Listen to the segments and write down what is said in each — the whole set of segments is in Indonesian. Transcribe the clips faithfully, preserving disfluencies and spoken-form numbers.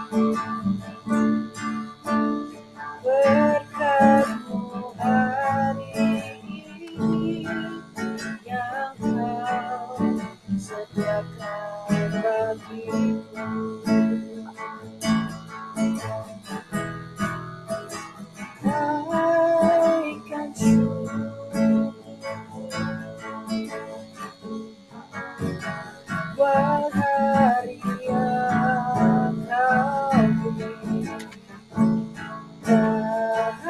Berkat-Mu hari ini yang Kau sediakan bagiku. Naikkan syukur buat hari yang Kau beri. Tak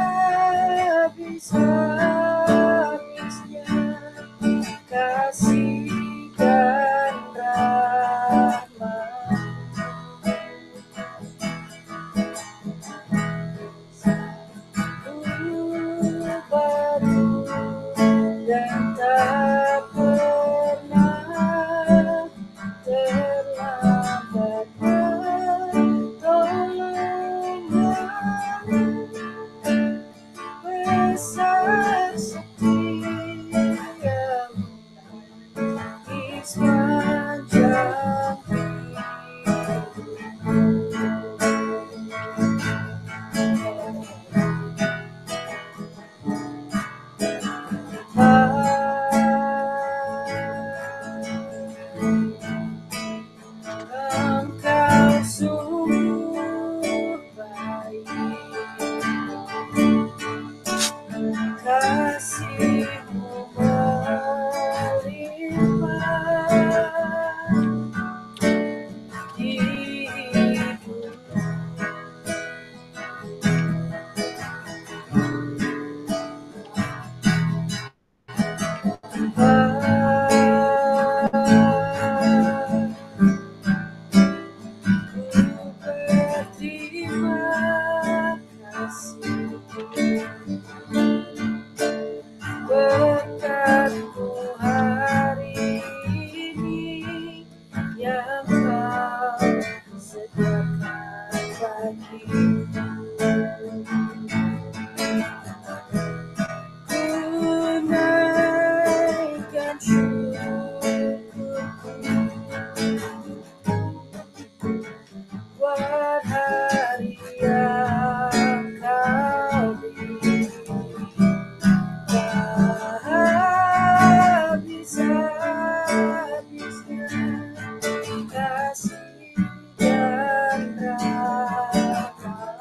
habis-habisnya kasih dan rahmat. Baru dan tak pernah terlambat pertolongan-Mu. Besar setiamu di sepanjang Engkau sungguh baik, kasih-Mu melimpah di hidup. Ku berterima kasih berkat-Mu hari ini yang Kau sediakan bagiku. Ku naikkan syukurku buat hari yang Kau beri. Tak habis-habisnya kasih dan rahmat.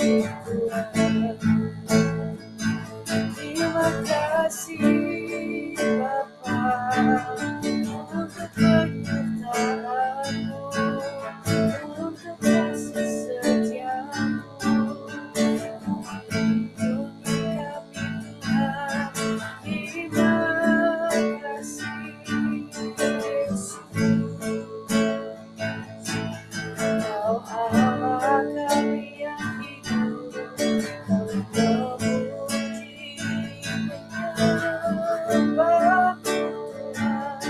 Terima kasih Bapa untuk penyertaanmu, untuk kasih setiamu, melindungi kami Tuhan. Terima kasih Yesus. Kau Allah kami yang hidup, kami memuji menyembah Tuhan,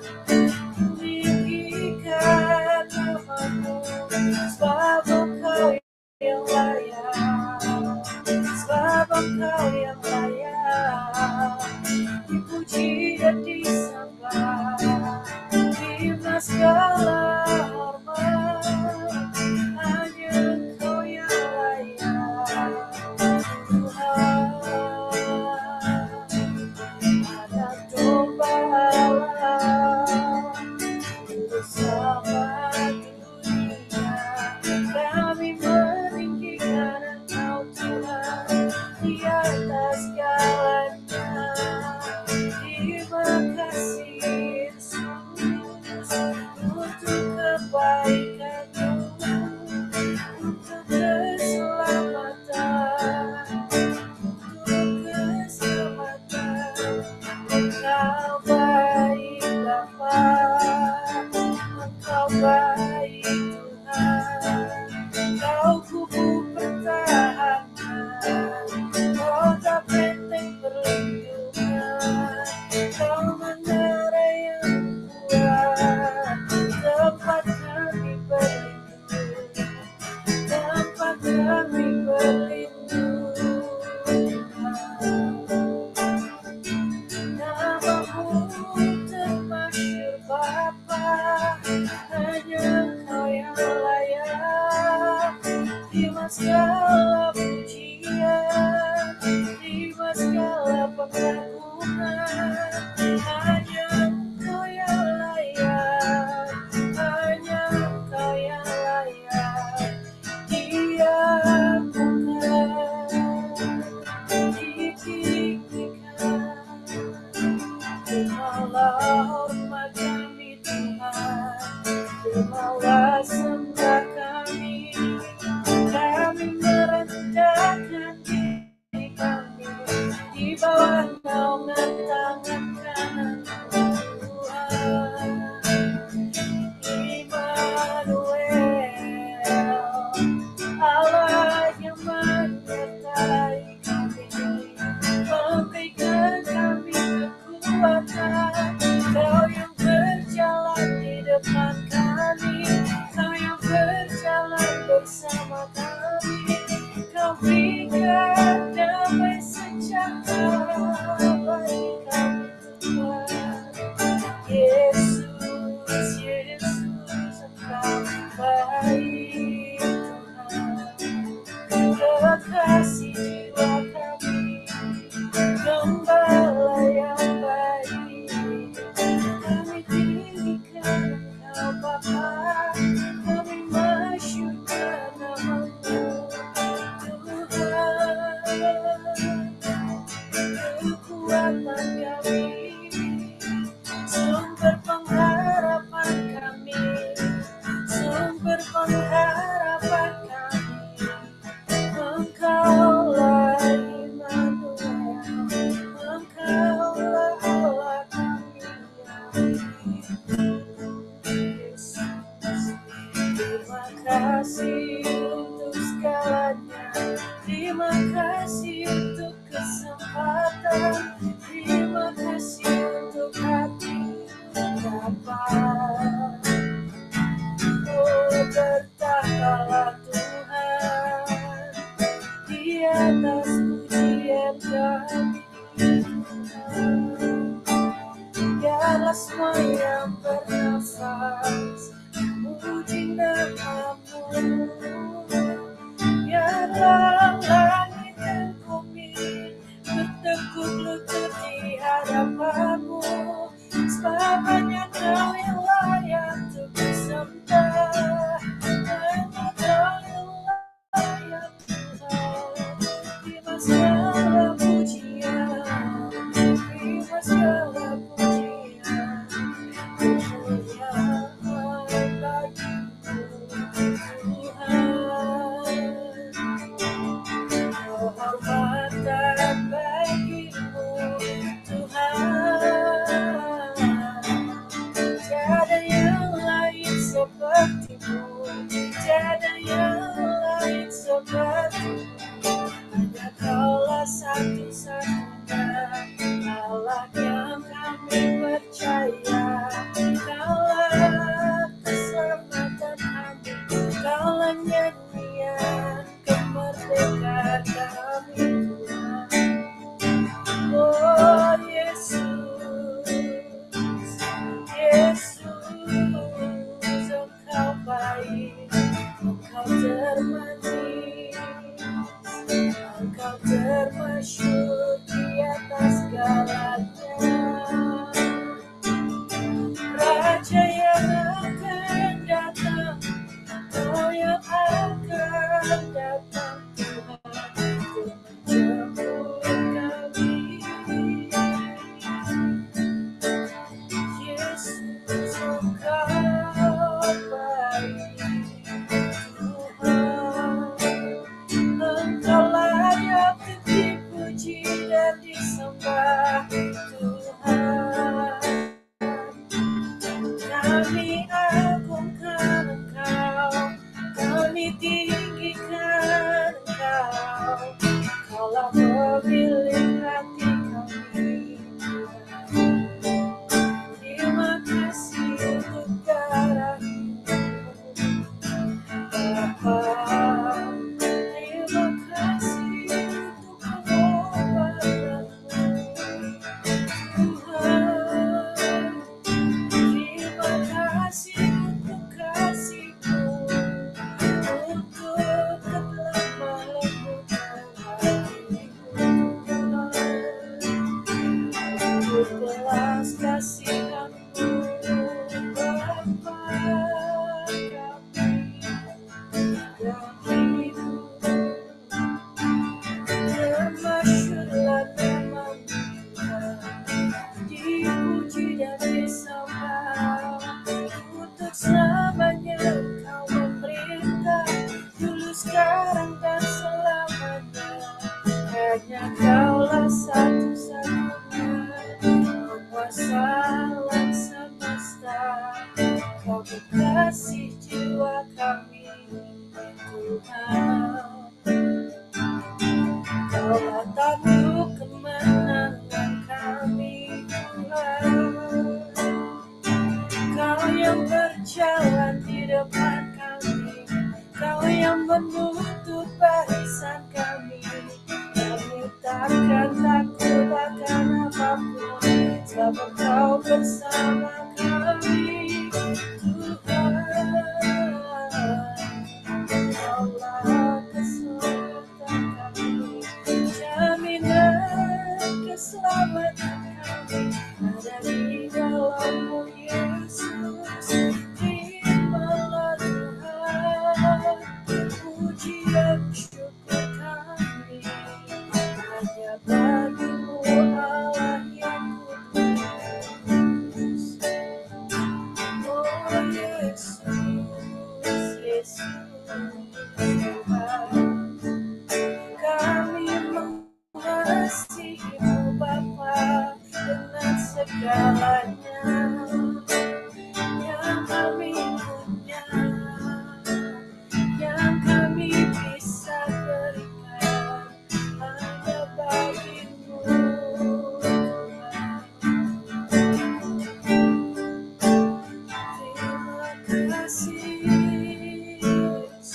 meninggikan namamu, sebab Engkau yang layak, sebab Engkau yang layak dipuji dan disembah. Terima segala hormat, hanya Engkau yang layak Tuhan. Anak domba Allah bersama dunia, kami meninggikan Engkau Tuhan di atas segalanya. Terima kasih Yesus untuk kebaikan-Mu, untuk keselamatan, untuk keselamatan. Engkau baik Bapa, Engkau baik Tuhan, Kau kubu pertahanan, kota benteng perlindungan, Kau menara yang kuat, tempat kami berlindung, tempat kami berlindung. Namamu termasyhur Bapa, hanya Engkau yang layak. Terima segala pujian, terima segala pengagungan, hanya Engkau yang layak, hanya Engkau yang layak. Diamukan, ditinggikan, terimalah hormat kami Tuhan, terimalah sembah kami. Kami merendahkan diri kami di bawah naungan tangan kanan Tuhan. Immanuel, Allah yang menyertai kami, memberikan kami kekuatan. Kau yang berjalan di depan kami, Kau yang berjalan bersama kami, Kau berikan damai sejahtera bagi kami Tuhan. Yesus, Yesus, Engkau baik Tuhan, kekasih jiwa kami, gembala yang baik. Kami tinggikan Engkau Bapa, kami masyurkan namamu Tuhan. Kekuatan kami, sumber pengharapan kami, sumber pengharapan kami. Engkaulah Immanuel, Engkaulah Allah kami yang Yesus. Terima kasih untuk segalanya, terima kasih untuk kesempatan, terima kasih untuk hati Bapa. Oh, bertahtalah Tuhan di atas pujian kami. Biarlah semua yang bernafas memuji namamu. Biarlah langit dan bumi bertekuk lutut seperti hanya Kaulah satu-satunya Allah yang kami percaya. Kaulah keselamatan kami, Kaulah nyanyian kemerdekaan kami Tuhan. Oh Yesus, Yesus, Engkau baik, Engkau termanis, Engkau termasyhur di atas segalanya. Raja yang akan datang, Kau yang akan datang Tuhan, untuk menjemput kami. Yesus, Engkau baik Tuhan. Engkau layak dipuji dan disembah Tuhan. Kami agungkan Engkau, kami tinggikan Engkau. Kaulah pemilik hati kami Tuhan. Terima kasih untuk darah-Mu Bapa. Terima kasih untuk pengorbanan-Mu Tuhan. Terima kasih untuk kasih-Mu, untuk telah melembutkan hati-Mu Tuhan. Untuk belas kasihan-Mu Bapa kami yang hidup. Termasyurlah nama-Mu Tuhan, dipuji dan disembah. Untuk selamanya Engkau memerintah, dulu sekarang dan selamanya. Hanya Kaulah satu-satunya penguasa alam semesta. Kau kekasih jiwa kami Tuhan. Kaulah tanduk kemenangan kami Tuhan. Kau yang berjalan di depan kami, Kau yang menutup barisan kami. Kami takkan takut akan apapun, sebab Kau bersama kami Tuhan. Kaulah keselamatan kami, jaminan keselamatan kami ada di dalam-Mu Yesus. Terimalah Tuhan puji dan syukur kami, hanya bagi-Mu Allah yang kudus. Oh Yesus, Yesus Tuhan, kami mengasihi-Mu Bapa dengan segalanya yang kami punya, yang kami bisa berikan hanya bagi-Mu Tuhan. Terima kasih Yesus.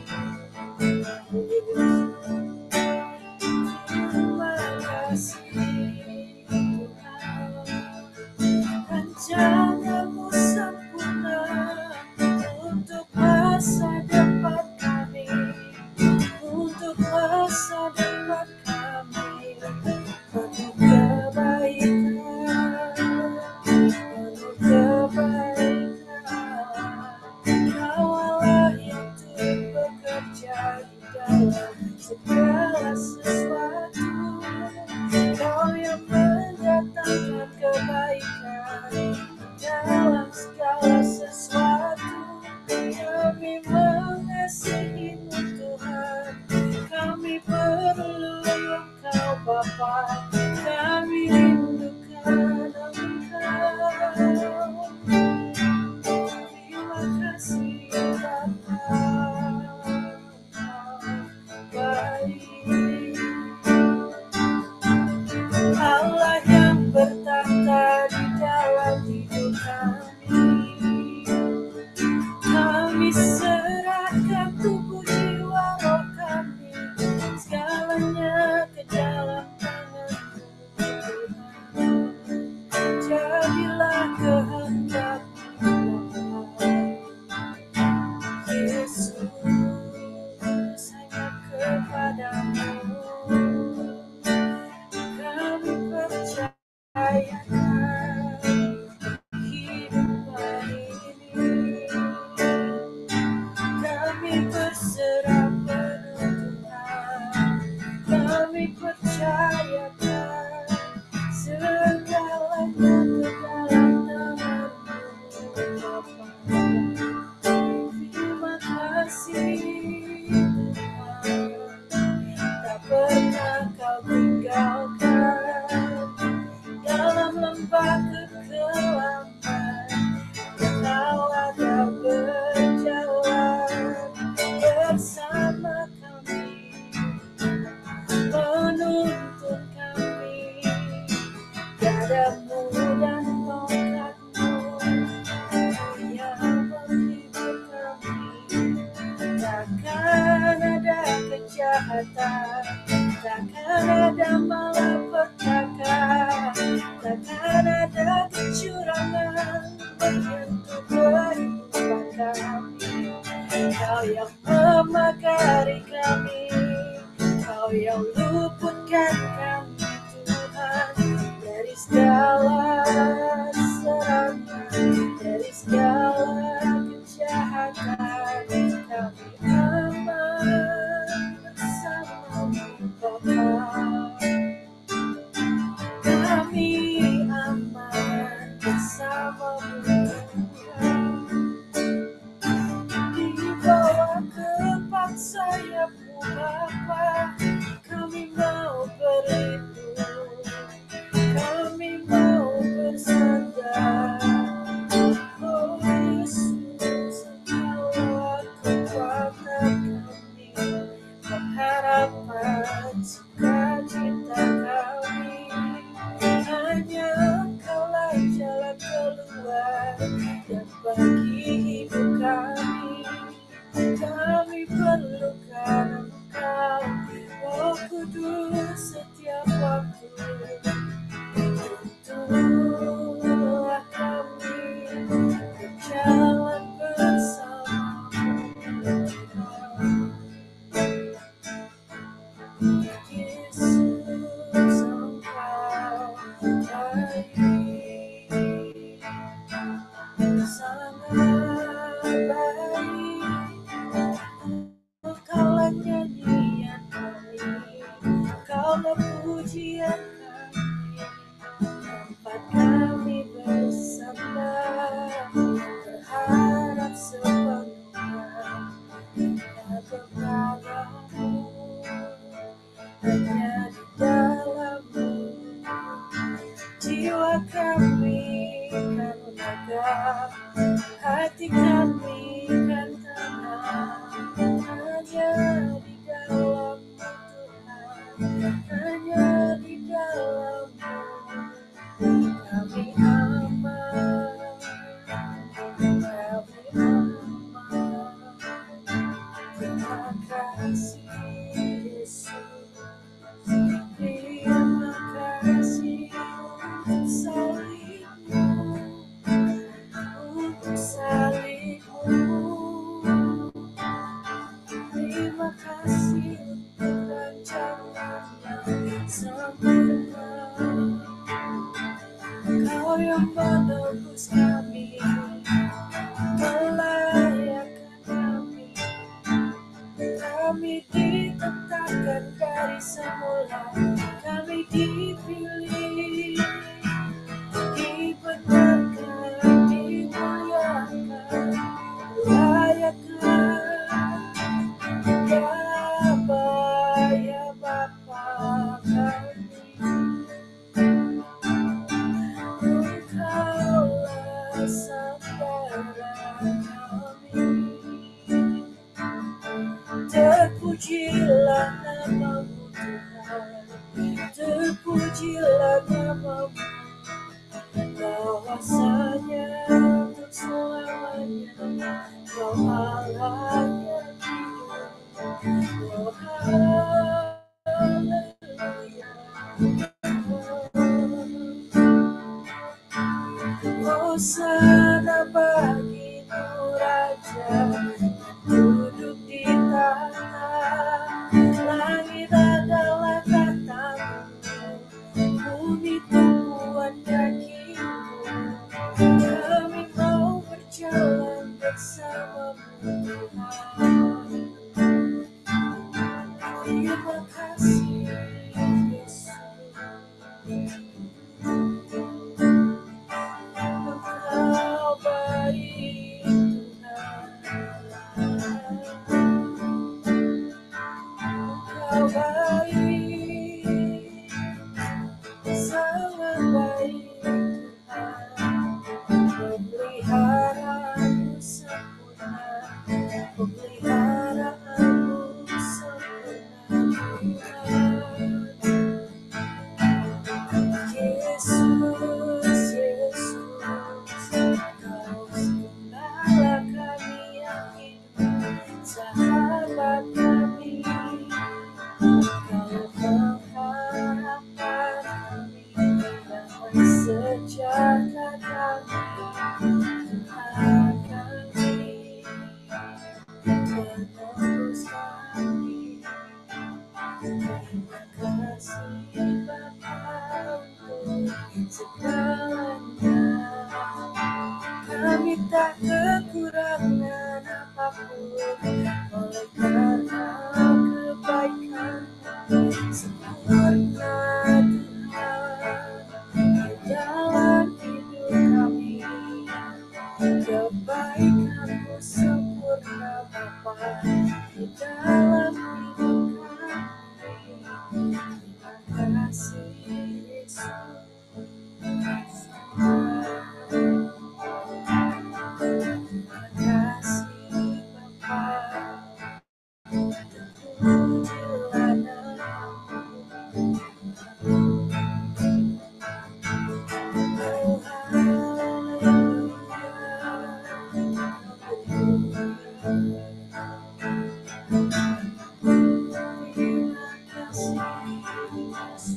Terima kasih Tuhan. Rencana-Mu sempurna untuk masa depan kami, untuk masa depan kami. Penuh kebaikan, penuh kebaikan. Kau Allah yang turut bekerja di dalam segala sesuatu. Kau yang mendatangkan kebaikan dalam segala sesuatu. Kami mengasihi-Mu Tuhan, kami perlu Engkau Bapa, kami rindukan Engkau. Terima kasih Bapa. padamu. Kami percayakan kehidupan ini. Kami berserah penuh Tuhan. Kami percayakan segalanya ke dalam tangan-Mu Bapa. Terima kasih Tuhan, tak pernah Kau tinggalkan dalam lembah kekelaman. Kau ada berjalan bersama kami, menuntun kami, gadamu dan tongkat-Mu yang menghibur kami. Takkan ada kejahatan, takkan ada malapetaka, takkan ada kecurangan menyentuh kehidupan kami. Kau yang memagari kami, Kau yang luputkan kami Tuhan dari segala serangan, dari segala kejahatan. Kami aman bersama-Mu Bapa. Kami aman bersama-Mu Tuhan. Di bawah kepak sayap-Mu Bapa, kami mau berlindung, kami mau bersandar. Oh Yesus, Engkaulah kekuatan kami, pengharapan sukacita kami. Hanya Engkaulah jalan keluar dan bagi hidup kami. Kami perlukan Engkau, Roh Kudus, setiap waktu. Tuntunlah kami berjalan bersama-Mu Tuhan. Yesus, Engkau baik, sangat baik. Kaulah nyanyian kami, Kaulah pujian kami, tempat kami bersandar, berharap sepenuhnya kepada-Mu, hanya di dalam-Mu. Jiwa kami kan lega, hati kami kan tenang, hanya di dalam-Mu Tuhan, hanya di dalam-Mu kami aman, kami aman. Terima kasih Yesus, terima kasih untuk salib-Mu, untuk salib-Mu. Terima kasih untuk rancangan yang sempurna. Kau yang menebus kami, melayakkan kami. Kami ditetapkan dari semula, kami dipilih, dibenarkan, dimuliakan, dilayakkan. Bapa, ya Bapa kami, Engkaulah saudara kami. Terpujilah nama-Mu Tuhan, terpujilah nama-Mu, bahwasanya untuk selamanya Kau Allah yang hidup. Oh haleluya, hosana bagi-Mu Raja, duduk di tahta langit. Terima kasih Yesus, Engkau baik Tuhan, Engkau baik, sangat baik Tuhan. Pemeliharaanmu sempurna, pemeliharaanmu sempurna Tuhan. Yesus, Yesus, Kau gembala kami yang hidup, sahabat kami, Kau pengharapan kami, damai sejahtera kami, Tuhan kami, penebus kami. Terima kasih Bapa untuk segalanya. Kami tak kekurangan apapun oleh karena kebaikan sempurna Tuhan di dalam hidup kami. Kebaikan-Mu sempurna Bapa di dalam hidup kami. Terima kasih Yesus. Terima kasih Bapa, terpujilah nama-Mu. Oh haleluya, haleluya. Terima kasih Yesus.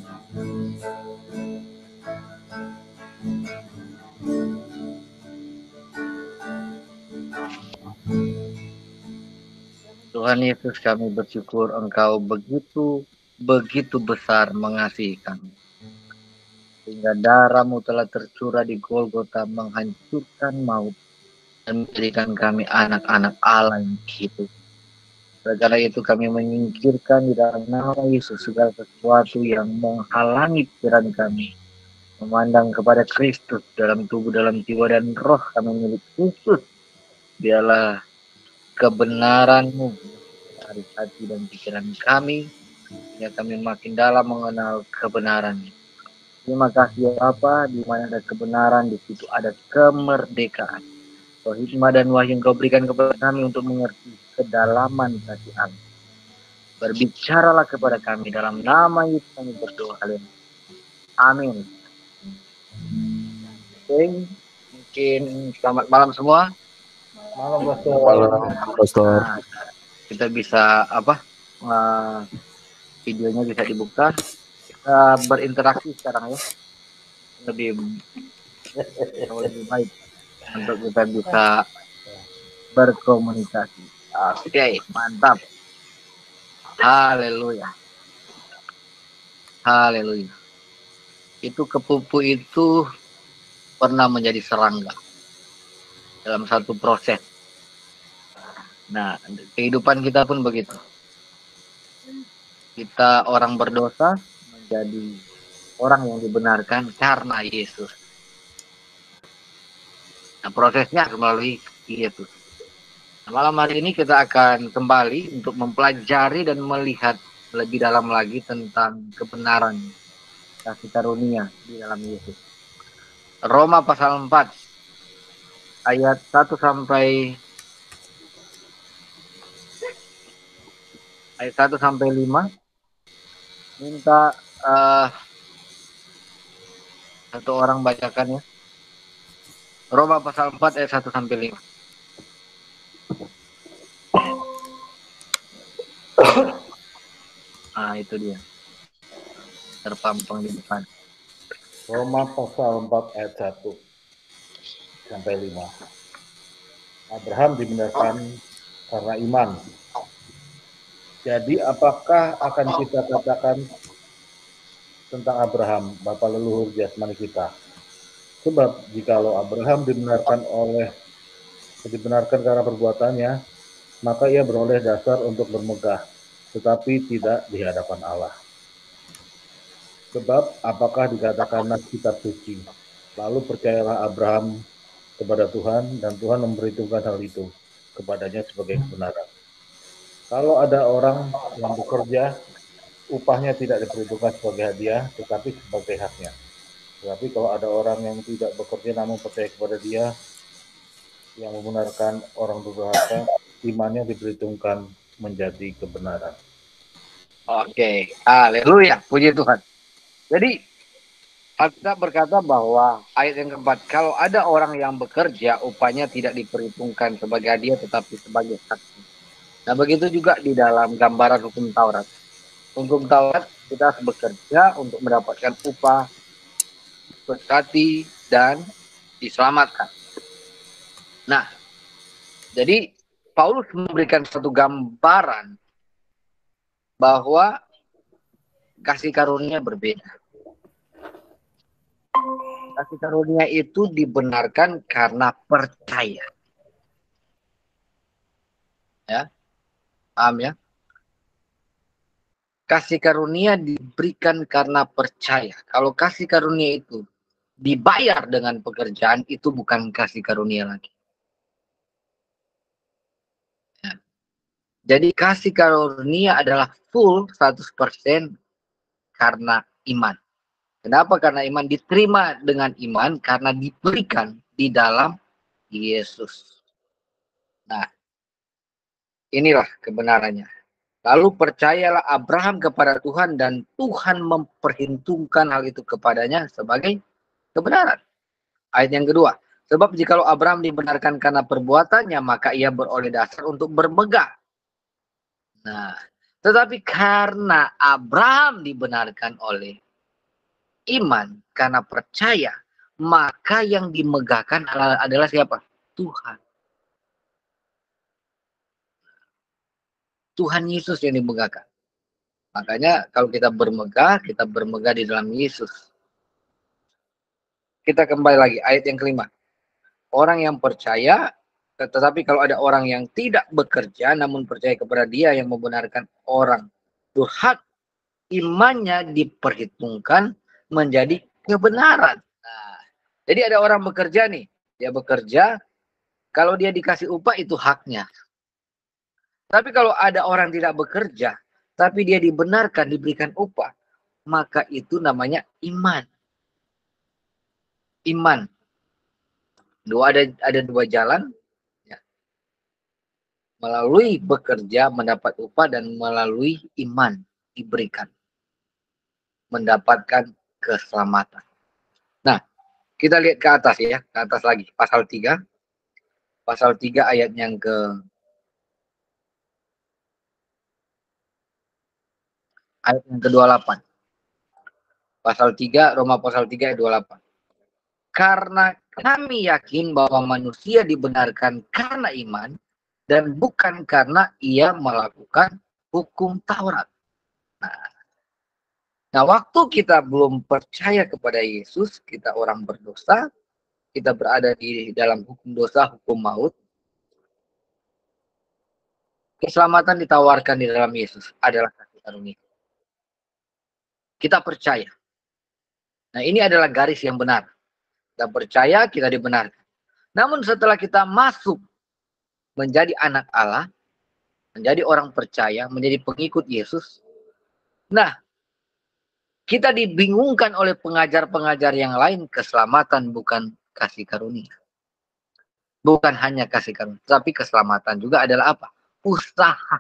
Tuhan Yesus, kami bersyukur Engkau begitu, begitu besar mengasihi kami. Sehingga darah-Mu telah tercurah di Golgota menghancurkan maut dan menjadikan kami anak-anak Allah yang hidup. Oleh karena itu kami menyingkirkan di dalam nama Yesus segala sesuatu yang menghalangi pikiran kami memandang kepada Kristus dalam tubuh, dalam jiwa, dan roh kami milik Kristus. Biarlah kebenaran-Mu dari hati dan pikiran kami, sehingga kami makin dalam mengenal kebenaran. Terima kasih ya Bapa, di mana ada kebenaran, di situ ada kemerdekaan. Oh, hikmah dan wahyu yang Kau berikan kepada kami untuk mengerti kedalaman kasih Allah. Berbicaralah kepada kami dalam nama Yesus kami berdoa. Amin. Oke, mungkin selamat malam semua. Malam Pastor. Malam Pastor. Nah, kita bisa apa? Uh, videonya bisa dibuka. Kita berinteraksi sekarang ya. Lebih lebih baik untuk kita bisa berkomunikasi. Oke, okay, mantap. Haleluya. Haleluya. Itu kepupu itu pernah menjadi serangga dalam satu proses. Nah, kehidupan kita pun begitu. Kita orang berdosa menjadi orang yang dibenarkan karena Yesus. Nah, prosesnya harus melalui Yesus. Nah, malam hari ini kita akan kembali untuk mempelajari dan melihat lebih dalam lagi tentang kebenaran kasih karunia di dalam Yesus. Roma pasal empat ayat satu sampai ayat satu sampai lima. Minta uh, satu orang bacakan ya. Roma pasal empat ayat satu sampai lima. Ah, itu dia. Terpampang di depan. Roma pasal empat ayat satu sampai lima. Abraham dibenarkan karena iman. Jadi apakah akan kita katakan tentang Abraham, bapa leluhur jasmani kita? Sebab jikalau Abraham dibenarkan oleh dibenarkan karena perbuatannya, maka ia beroleh dasar untuk bermegah, tetapi tidak di hadapan Allah. Sebab apakah dikatakanlah kitab suci, lalu percayalah Abraham kepada Tuhan, dan Tuhan memperhitungkan hal itu kepadanya sebagai kebenaran. Kalau ada orang yang bekerja, upahnya tidak diperhitungkan sebagai hadiah, tetapi sebagai haknya. Tetapi kalau ada orang yang tidak bekerja namun percaya kepada Dia, yang membenarkan orang durhaka, imannya diperhitungkan menjadi kebenaran. Oke, haleluya, puji Tuhan. Jadi Alkitab berkata bahwa ayat yang keempat, kalau ada orang yang bekerja, upahnya tidak diperhitungkan sebagai hadiah tetapi sebagai saksi. Nah, begitu juga di dalam gambaran hukum Taurat. Hukum Taurat kita harus bekerja untuk mendapatkan upah, berkati, dan diselamatkan. Nah, jadi Paulus memberikan satu gambaran bahwa kasih karunia berbeda. Kasih karunia itu dibenarkan karena percaya. Ya, paham ya? Kasih karunia diberikan karena percaya. Kalau kasih karunia itu dibayar dengan pekerjaan, itu bukan kasih karunia lagi. Ya. Jadi kasih karunia adalah full seratus persen karena iman. Kenapa? Karena iman diterima dengan iman karena diberikan di dalam Yesus. Nah, inilah kebenarannya. Lalu percayalah Abraham kepada Tuhan dan Tuhan memperhitungkan hal itu kepadanya sebagai kebenaran. Ayat yang kedua. Sebab jikalau Abraham dibenarkan karena perbuatannya, maka ia beroleh dasar untuk bermegah. Nah, tetapi karena Abraham dibenarkan oleh iman, karena percaya, maka yang dimegahkan adalah siapa? Tuhan. Tuhan Yesus yang dimegahkan. Makanya kalau kita bermegah, kita bermegah di dalam Yesus. Kita kembali lagi, ayat yang kelima. Orang yang percaya, tetapi kalau ada orang yang tidak bekerja, namun percaya kepada Dia yang membenarkan orang durhaka, imannya diperhitungkan menjadi kebenaran. Nah, jadi ada orang bekerja nih, dia bekerja, kalau dia dikasih upah itu haknya. Tapi kalau ada orang tidak bekerja, tapi dia dibenarkan, diberikan upah, maka itu namanya iman. Iman. Dua ada ada dua jalan, ya. Melalui bekerja mendapat upah dan melalui iman diberikan mendapatkan keselamatan. Nah, kita lihat ke atas ya, ke atas lagi, pasal tiga. Pasal tiga ayat yang ke ayat yang ke dua puluh delapan. Pasal tiga, Roma pasal tiga ayat dua puluh delapan. Karena kami yakin bahwa manusia dibenarkan karena iman dan bukan karena ia melakukan hukum Taurat. Nah, nah, waktu kita belum percaya kepada Yesus, kita orang berdosa, kita berada di dalam hukum dosa, hukum maut. Keselamatan ditawarkan di dalam Yesus adalah kasih karunia. Kita percaya. Nah, ini adalah garis yang benar. Kita percaya, kita dibenarkan. Namun setelah kita masuk menjadi anak Allah, menjadi orang percaya, menjadi pengikut Yesus, nah, kita dibingungkan oleh pengajar-pengajar yang lain, keselamatan bukan kasih karunia. Bukan hanya kasih karunia, tapi keselamatan juga adalah apa? Usaha.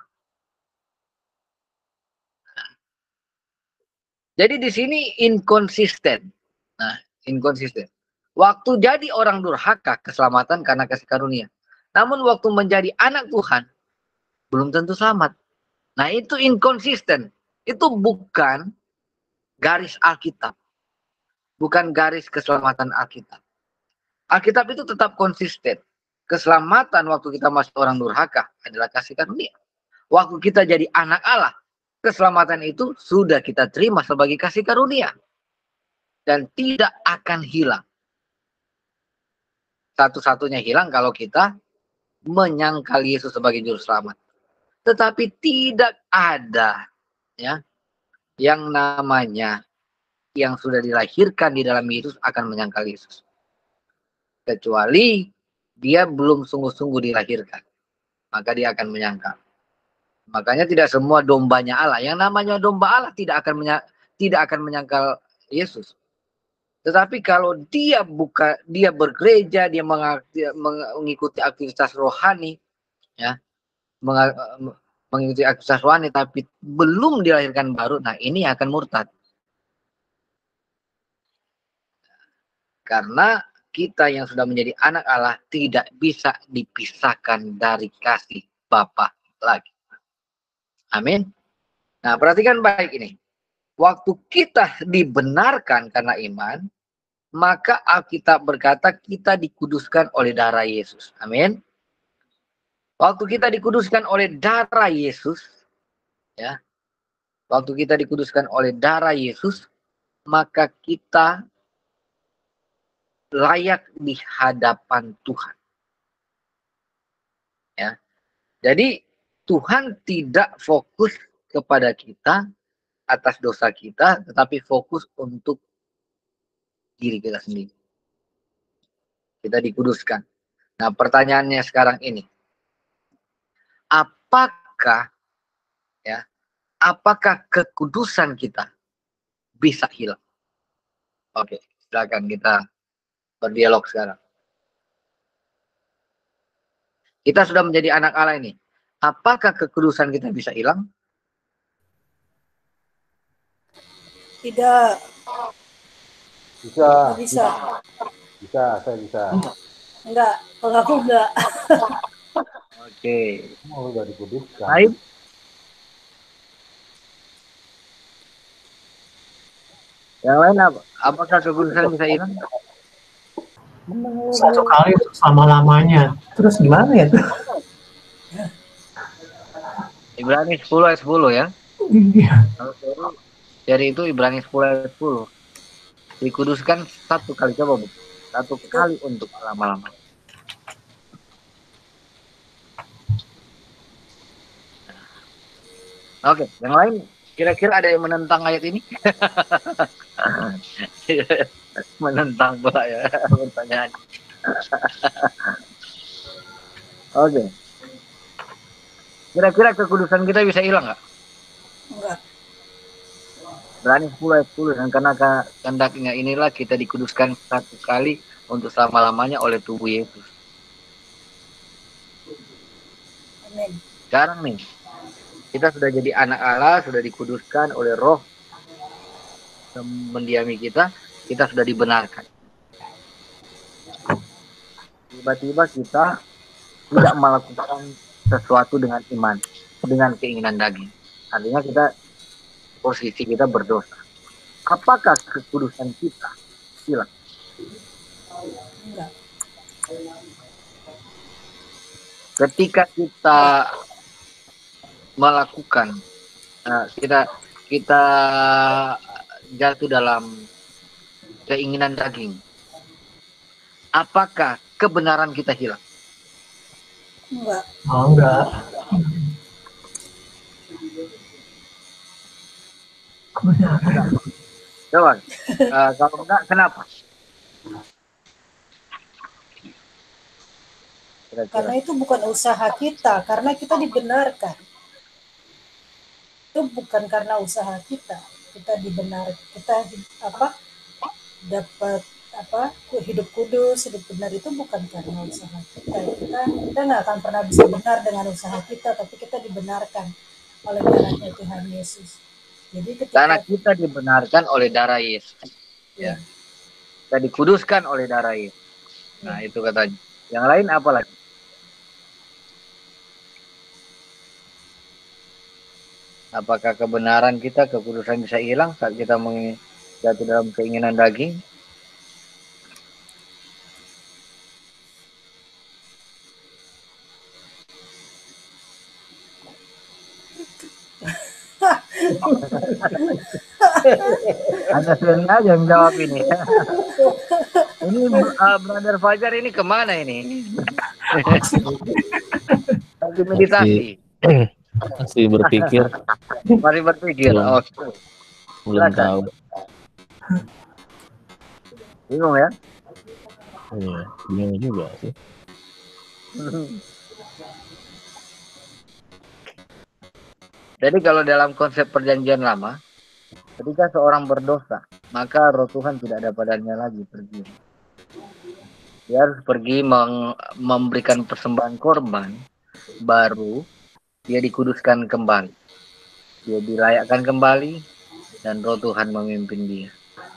Jadi di sini inkonsisten. Nah, inkonsisten. Waktu jadi orang durhaka, keselamatan karena kasih karunia. Namun waktu menjadi anak Tuhan, belum tentu selamat. Nah, itu inkonsisten. Itu bukan garis Alkitab. Bukan garis keselamatan Alkitab. Alkitab itu tetap konsisten. Keselamatan waktu kita masuk orang durhaka adalah kasih karunia. Waktu kita jadi anak Allah, keselamatan itu sudah kita terima sebagai kasih karunia. Dan tidak akan hilang. Satu-satunya hilang kalau kita menyangkal Yesus sebagai juru selamat. Tetapi tidak ada ya yang namanya yang sudah dilahirkan di dalam Yesus akan menyangkal Yesus. Kecuali dia belum sungguh-sungguh dilahirkan, maka dia akan menyangkal. Makanya tidak semua dombanya Allah. Yang namanya domba Allah tidak akan menya tidak akan menyangkal Yesus. Tetapi kalau dia buka, dia bergereja, dia mengikuti aktivitas rohani, ya, mengikuti aktivitas rohani, tapi belum dilahirkan baru, nah ini akan murtad. Karena kita yang sudah menjadi anak Allah tidak bisa dipisahkan dari kasih Bapa lagi. Amin. Nah, perhatikan baik ini. Waktu kita dibenarkan karena iman, maka Alkitab berkata kita dikuduskan oleh darah Yesus. Amin. Waktu kita dikuduskan oleh darah Yesus, ya. Waktu kita dikuduskan oleh darah Yesus, maka kita layak di hadapan Tuhan. Ya. Jadi Tuhan tidak fokus kepada kita atas dosa kita, tetapi fokus untuk diri kita sendiri. Kita dikuduskan. Nah, pertanyaannya sekarang ini, apakah ya, apakah kekudusan kita bisa hilang? Oke, silakan kita berdialog sekarang. Kita sudah menjadi anak Allah ini. Apakah kekudusan kita bisa hilang? Tidak. Bisa. Tidak bisa. Bisa, saya bisa. Enggak, kalau aku enggak. Oke. Oh, udah dikuduskan. Baik. Yang lain apa? Apakah kekudusan bisa hilang? Satu kali selama-lamanya. Terus gimana ya tuh? Ibrani sepuluh ayat sepuluh ya. Iya. Dari itu Ibrani sepuluh ayat sepuluh. Dikuduskan satu kali, coba Bu. Satu kali untuk lama-lama. Oke, yang lain kira-kira ada yang menentang ayat ini? Menentang pula ya pertanyaan. Oke. Kira-kira kekudusan kita bisa hilang nggak? Enggak. Berani sepuluh ayat sepuluh, dan karena kehendaknya inilah kita dikuduskan satu kali untuk selama-lamanya oleh tubuh Yesus. Amin. Sekarang nih, kita sudah jadi anak Allah, sudah dikuduskan oleh Roh yang mendiami kita, kita sudah dibenarkan. Tiba-tiba kita tidak melakukan sesuatu dengan iman, dengan keinginan daging. Artinya kita posisi kita berdosa. Apakah kekudusan kita hilang? Enggak. Ketika kita melakukan, uh, kita kita jatuh dalam keinginan daging, apakah kebenaran kita hilang? Enggak. Oh, enggak. Kebenaran. Coba, uh, kalau enggak, kenapa? Kira-kira. Karena itu bukan usaha kita, karena kita dibenarkan. Itu bukan karena usaha kita, kita dibenar, kita apa dapat apa hidup kudus, hidup benar itu bukan karena usaha kita. Kita kita nggak akan pernah bisa benar dengan usaha kita, tapi kita dibenarkan oleh darahnya Tuhan Yesus. Jadi ketika Karena kita dibenarkan oleh darah Yesus, ya, kita dikuduskan oleh darah Yesus. Nah, itu katanya. Yang lain apa lagi? Apakah kebenaran kita, kekudusan bisa hilang saat kita jatuh dalam keinginan daging? Hanya sering aja yang jawab ini. Ini uh, Brother Fajar ini kemana ini? Lagi meditasi. Masih berpikir, Mari berpikir. Belum. Oke. belum Silakan. tahu. Bingung ya? Iya, bingung juga sih. Jadi kalau dalam konsep perjanjian lama, ketika seorang berdosa, maka roh Tuhan tidak ada padanya lagi pergi. Dia harus pergi meng- memberikan persembahan korban, baru dia dikuduskan kembali. Dia dilayakkan kembali, dan roh Tuhan memimpin dia.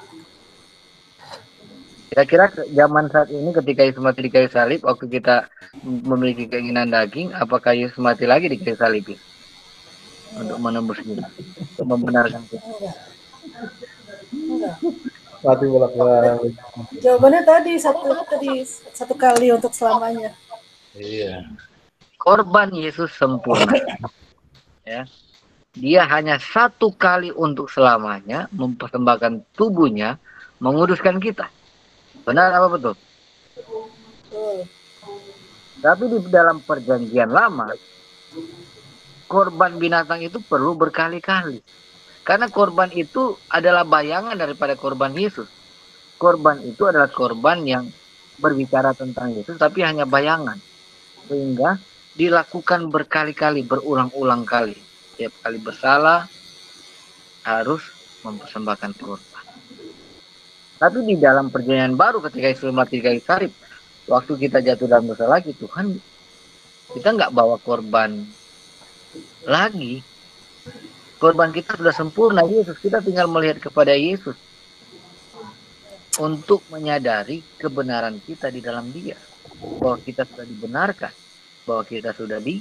Kira-kira ke- zaman saat ini ketika Yesus mati di kayu salib, waktu kita memiliki keinginan daging, apakah Yesus mati lagi di kayu salib itu? Untuk menembus kita, untuk membenarkan kita. Enggak. Enggak. Mati bolak-balik. Jawabannya tadi satu tadi satu kali untuk selamanya. Iya. Korban Yesus sempurna. Ya. Dia hanya satu kali untuk selamanya mempersembahkan tubuhnya, menguduskan kita. Benar apa betul? Betul. Tapi di dalam perjanjian lama, korban binatang itu perlu berkali-kali. Karena korban itu adalah bayangan daripada korban Yesus. Korban itu adalah korban yang berbicara tentang Yesus, tapi hanya bayangan. Sehingga dilakukan berkali-kali, berulang-ulang kali. Setiap kali bersalah, harus mempersembahkan korban. Tapi di dalam perjanjian baru ketika Yesus mati di kayu salib, waktu kita jatuh dalam dosa lagi, Tuhan, kita nggak bawa korban lagi. Korban kita sudah sempurna, Yesus. Kita tinggal melihat kepada Yesus untuk menyadari kebenaran kita di dalam Dia, bahwa kita sudah dibenarkan, bahwa kita sudah di.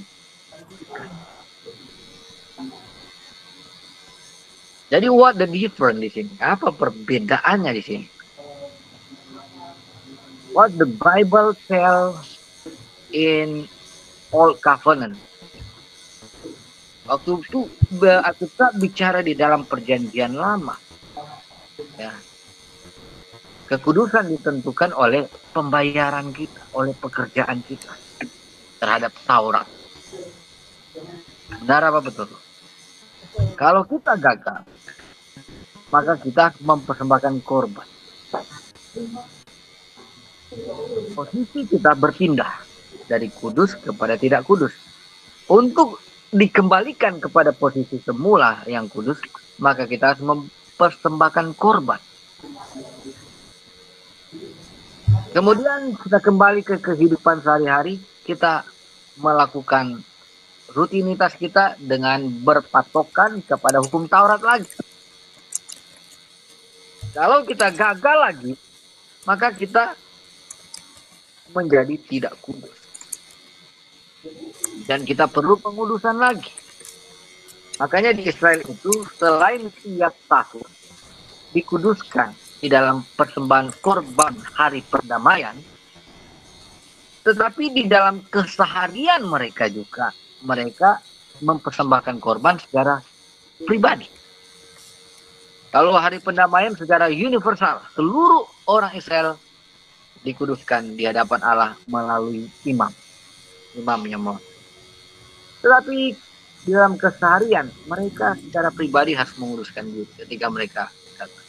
Jadi what the difference di sini? Apa perbedaannya di sini? What the Bible tell in Old Covenant. Waktu itu kita bicara di dalam perjanjian lama. Ya. Kekudusan ditentukan oleh pembayaran kita, oleh pekerjaan kita terhadap Taurat. Benar apa betul? Kalau kita gagal, maka kita mempersembahkan korban. Posisi kita berpindah dari kudus kepada tidak kudus. Untuk dikembalikan kepada posisi semula yang kudus, maka kita harus mempersembahkan korban. Kemudian kita kembali ke kehidupan sehari-hari, kita melakukan rutinitas kita dengan berpatokan kepada hukum Taurat lagi. Kalau kita gagal lagi, maka kita menjadi tidak kudus. Dan kita perlu pengudusan lagi. Makanya di Israel itu selain tiap tahun dikuduskan di dalam persembahan korban hari perdamaian, tetapi di dalam keseharian mereka juga mereka mempersembahkan korban secara pribadi. Kalau hari pendamaian secara universal, seluruh orang Israel dikuduskan di hadapan Allah melalui imam. Imamnya mau. Tetapi di dalam keseharian mereka secara pribadi harus menguruskan diri ketika mereka datang.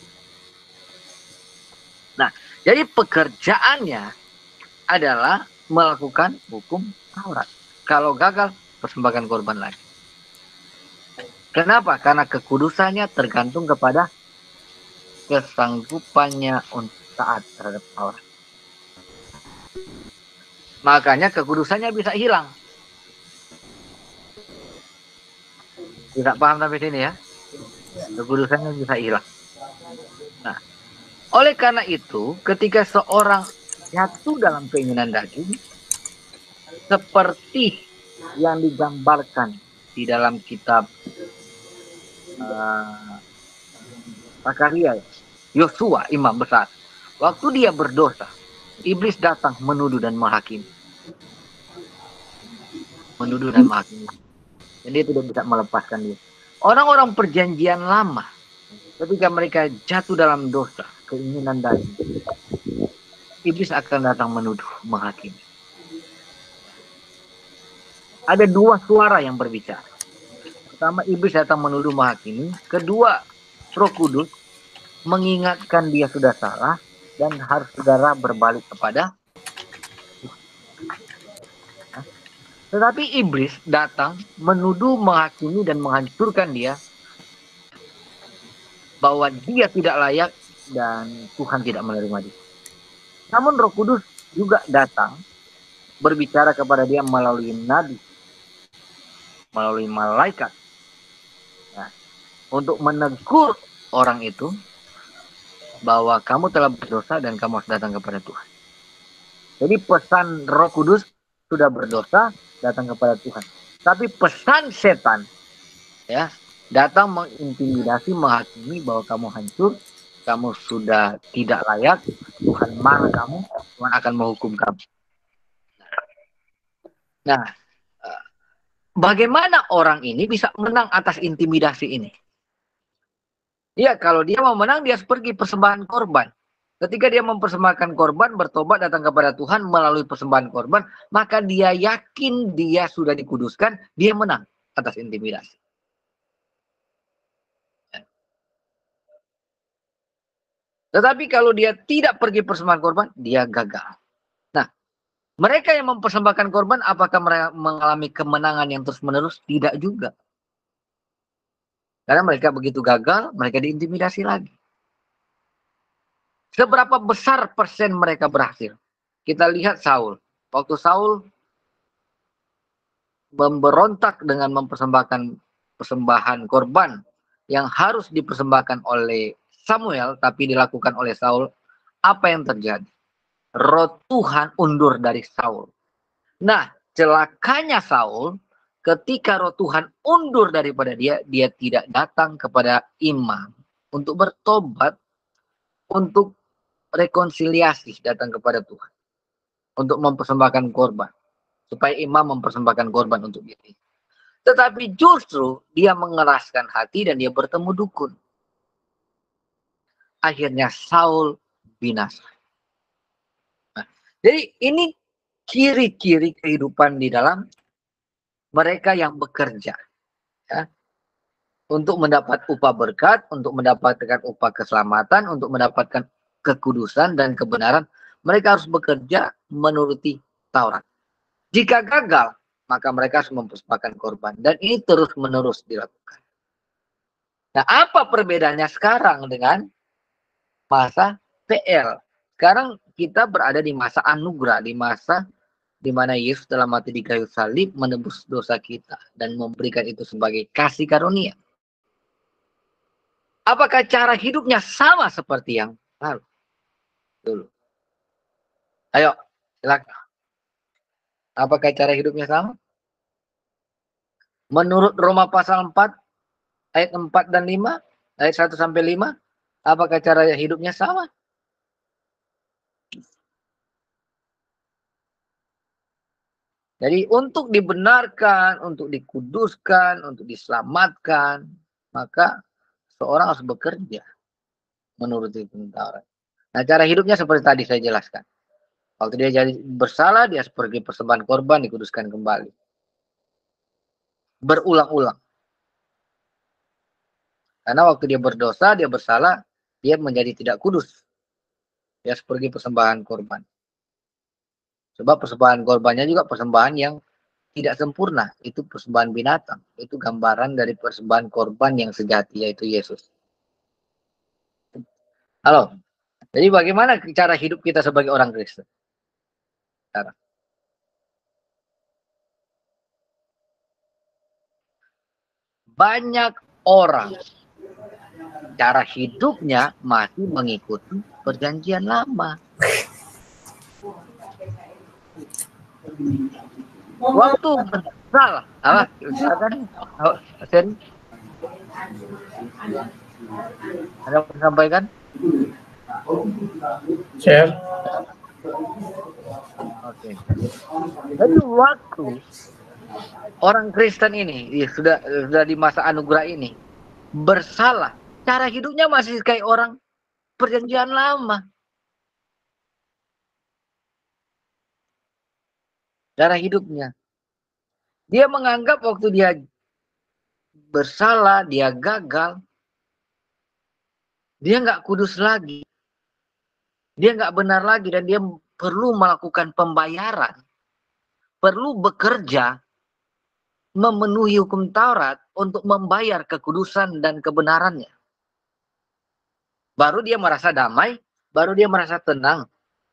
Nah, jadi pekerjaannya adalah melakukan hukum Taurat. Kalau gagal, persembahkan korban lagi. Kenapa? Karena kekudusannya tergantung kepada kesanggupannya untuk taat terhadap Taurat. Makanya kekudusannya bisa hilang. Tidak paham sampai sini ya? Kekudusannya bisa hilang. Nah, oleh karena itu, ketika seorang jatuh dalam keinginan daging, seperti yang digambarkan di dalam kitab uh, Zakaria, Yosua, imam besar. Waktu dia berdosa, iblis datang menuduh dan menghakimi. Menuduh dan menghakimi. Dan dia tidak bisa melepaskan dia. Orang-orang perjanjian lama, ketika mereka jatuh dalam dosa, keinginan daging, iblis akan datang menuduh, menghakimi. Ada dua suara yang berbicara. Pertama, iblis datang menuduh menghakimi. Kedua, Roh Kudus mengingatkan dia sudah salah dan harus segera berbalik kepada Tuhan. Tetapi iblis datang menuduh, menghakimi, dan menghancurkan dia bahwa dia tidak layak dan Tuhan tidak menerima dia. Namun Roh Kudus juga datang berbicara kepada dia melalui nabi, melalui malaikat, ya, untuk menegur orang itu bahwa kamu telah berdosa dan kamu harus datang kepada Tuhan. Jadi pesan Roh Kudus sudah berdosa, datang kepada Tuhan. Tapi pesan setan, ya, datang mengintimidasi, menghakimi bahwa kamu hancur, kamu sudah tidak layak, Tuhan marah kamu, Tuhan akan menghukum kamu. Nah, bagaimana orang ini bisa menang atas intimidasi ini? Ya, kalau dia mau menang, dia harus pergi persembahan korban. Ketika dia mempersembahkan korban, bertobat, datang kepada Tuhan melalui persembahan korban, maka dia yakin dia sudah dikuduskan, dia menang atas intimidasi. Tetapi kalau dia tidak pergi persembahan korban, dia gagal. Nah, mereka yang mempersembahkan korban, apakah mereka mengalami kemenangan yang terus-menerus? Tidak juga. Karena mereka begitu gagal, mereka diintimidasi lagi. Seberapa besar persen mereka berhasil? Kita lihat Saul. Waktu Saul memberontak dengan mempersembahkan persembahan korban yang harus dipersembahkan oleh Samuel, tapi dilakukan oleh Saul, apa yang terjadi? Roh Tuhan undur dari Saul. Nah, celakanya Saul, ketika roh Tuhan undur daripada dia, dia tidak datang kepada imam untuk bertobat, untuk rekonsiliasi, datang kepada Tuhan untuk mempersembahkan korban, supaya imam mempersembahkan korban untuk diri. Tetapi justru dia mengeraskan hati dan dia bertemu dukun. Akhirnya Saul binasa. Nah, jadi ini ciri-ciri kehidupan di dalam mereka yang bekerja, ya, untuk mendapat upah berkat, untuk mendapatkan upah keselamatan, untuk mendapatkan kekudusan dan kebenaran. Mereka harus bekerja menuruti Taurat. Jika gagal, maka mereka harus mempersembahkan korban. Dan ini terus-menerus dilakukan. Nah, apa perbedaannya sekarang dengan masa P L? Sekarang kita berada di masa anugerah, di masa di mana Yesus telah mati di kayu salib menebus dosa kita dan memberikan itu sebagai kasih karunia. Apakah cara hidupnya sama seperti yang lalu? Dulu. Ayo, silakan. Apakah cara hidupnya sama? Menurut Roma pasal empat, ayat empat dan lima, ayat satu sampai lima, apakah cara hidupnya sama? Jadi untuk dibenarkan, untuk dikuduskan, untuk diselamatkan, maka seorang harus bekerja menurut Taurat. Nah, cara hidupnya seperti tadi saya jelaskan. Waktu dia jadi bersalah, dia harus pergi persembahan korban, dikuduskan kembali. Berulang-ulang. Karena waktu dia berdosa, dia bersalah, dia menjadi tidak kudus. Dia harus pergi persembahan korban. Sebab persembahan korbannya juga persembahan yang tidak sempurna. Itu persembahan binatang. Itu gambaran dari persembahan korban yang sejati, yaitu Yesus. Halo. Jadi bagaimana cara hidup kita sebagai orang Kristen? Cara. Banyak orang cara hidupnya masih mengikuti perjanjian lama. Waktu bersalah, apa? Silakan, oh, Seri. Ada yang disampaikan? Share. Oke. Jadi waktu orang Kristen ini ya, sudah sudah di masa anugerah ini bersalah, cara hidupnya masih kayak orang perjanjian lama. Cara hidupnya. Dia menganggap waktu dia bersalah, dia gagal, dia nggak kudus lagi, dia nggak benar lagi, dan dia perlu melakukan pembayaran, perlu bekerja, memenuhi hukum Taurat untuk membayar kekudusan dan kebenarannya. Baru dia merasa damai, baru dia merasa tenang.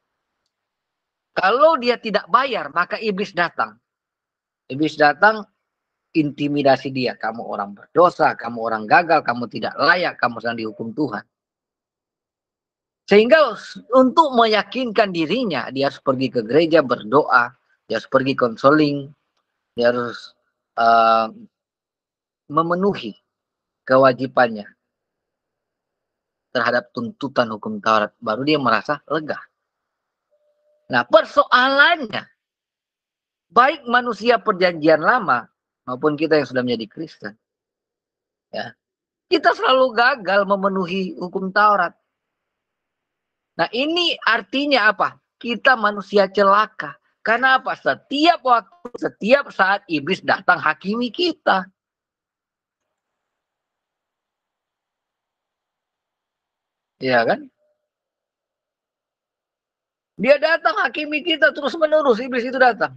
Kalau dia tidak bayar, maka iblis datang. Iblis datang, intimidasi dia. Kamu orang berdosa, kamu orang gagal, kamu tidak layak, kamu sedang dihukum Tuhan. Sehingga untuk meyakinkan dirinya, dia harus pergi ke gereja berdoa, dia harus pergi konseling, dia harus uh, memenuhi kewajibannya terhadap tuntutan hukum Taurat. Baru dia merasa lega. Nah, persoalannya, baik manusia perjanjian lama maupun kita yang sudah menjadi Kristen, ya, kita selalu gagal memenuhi hukum Taurat. Nah, ini artinya apa? Kita manusia celaka. Karena apa? Setiap waktu, setiap saat iblis datang hakimi kita. Iya kan? Dia datang hakimi kita terus menerus, iblis itu datang.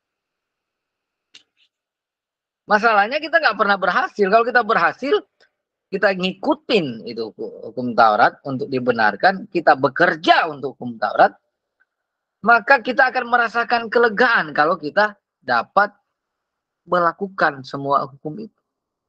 Masalahnya kita nggak pernah berhasil. Kalau kita berhasil, kita ngikutin itu hukum Taurat untuk dibenarkan, kita bekerja untuk hukum Taurat, maka kita akan merasakan kelegaan kalau kita dapat melakukan semua hukum itu.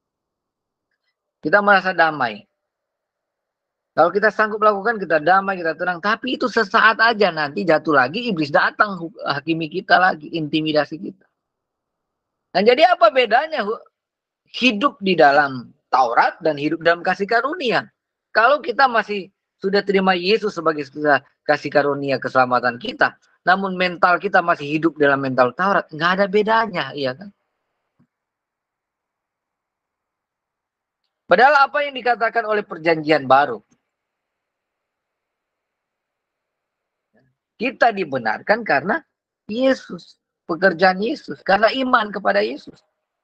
Kita merasa damai. Kalau kita sanggup melakukan, kita damai, kita tenang. Tapi itu sesaat aja, nanti jatuh lagi, iblis datang hakimi kita lagi, intimidasi kita. Dan jadi apa bedanya hidup di dalam Taurat dan hidup dalam kasih karunia? Kalau kita masih sudah terima Yesus sebagai kasih karunia keselamatan kita, namun mental kita masih hidup dalam mental Taurat, nggak ada bedanya, iya kan? Padahal apa yang dikatakan oleh perjanjian baru? Kita dibenarkan karena Yesus, pekerjaan Yesus, karena iman kepada Yesus.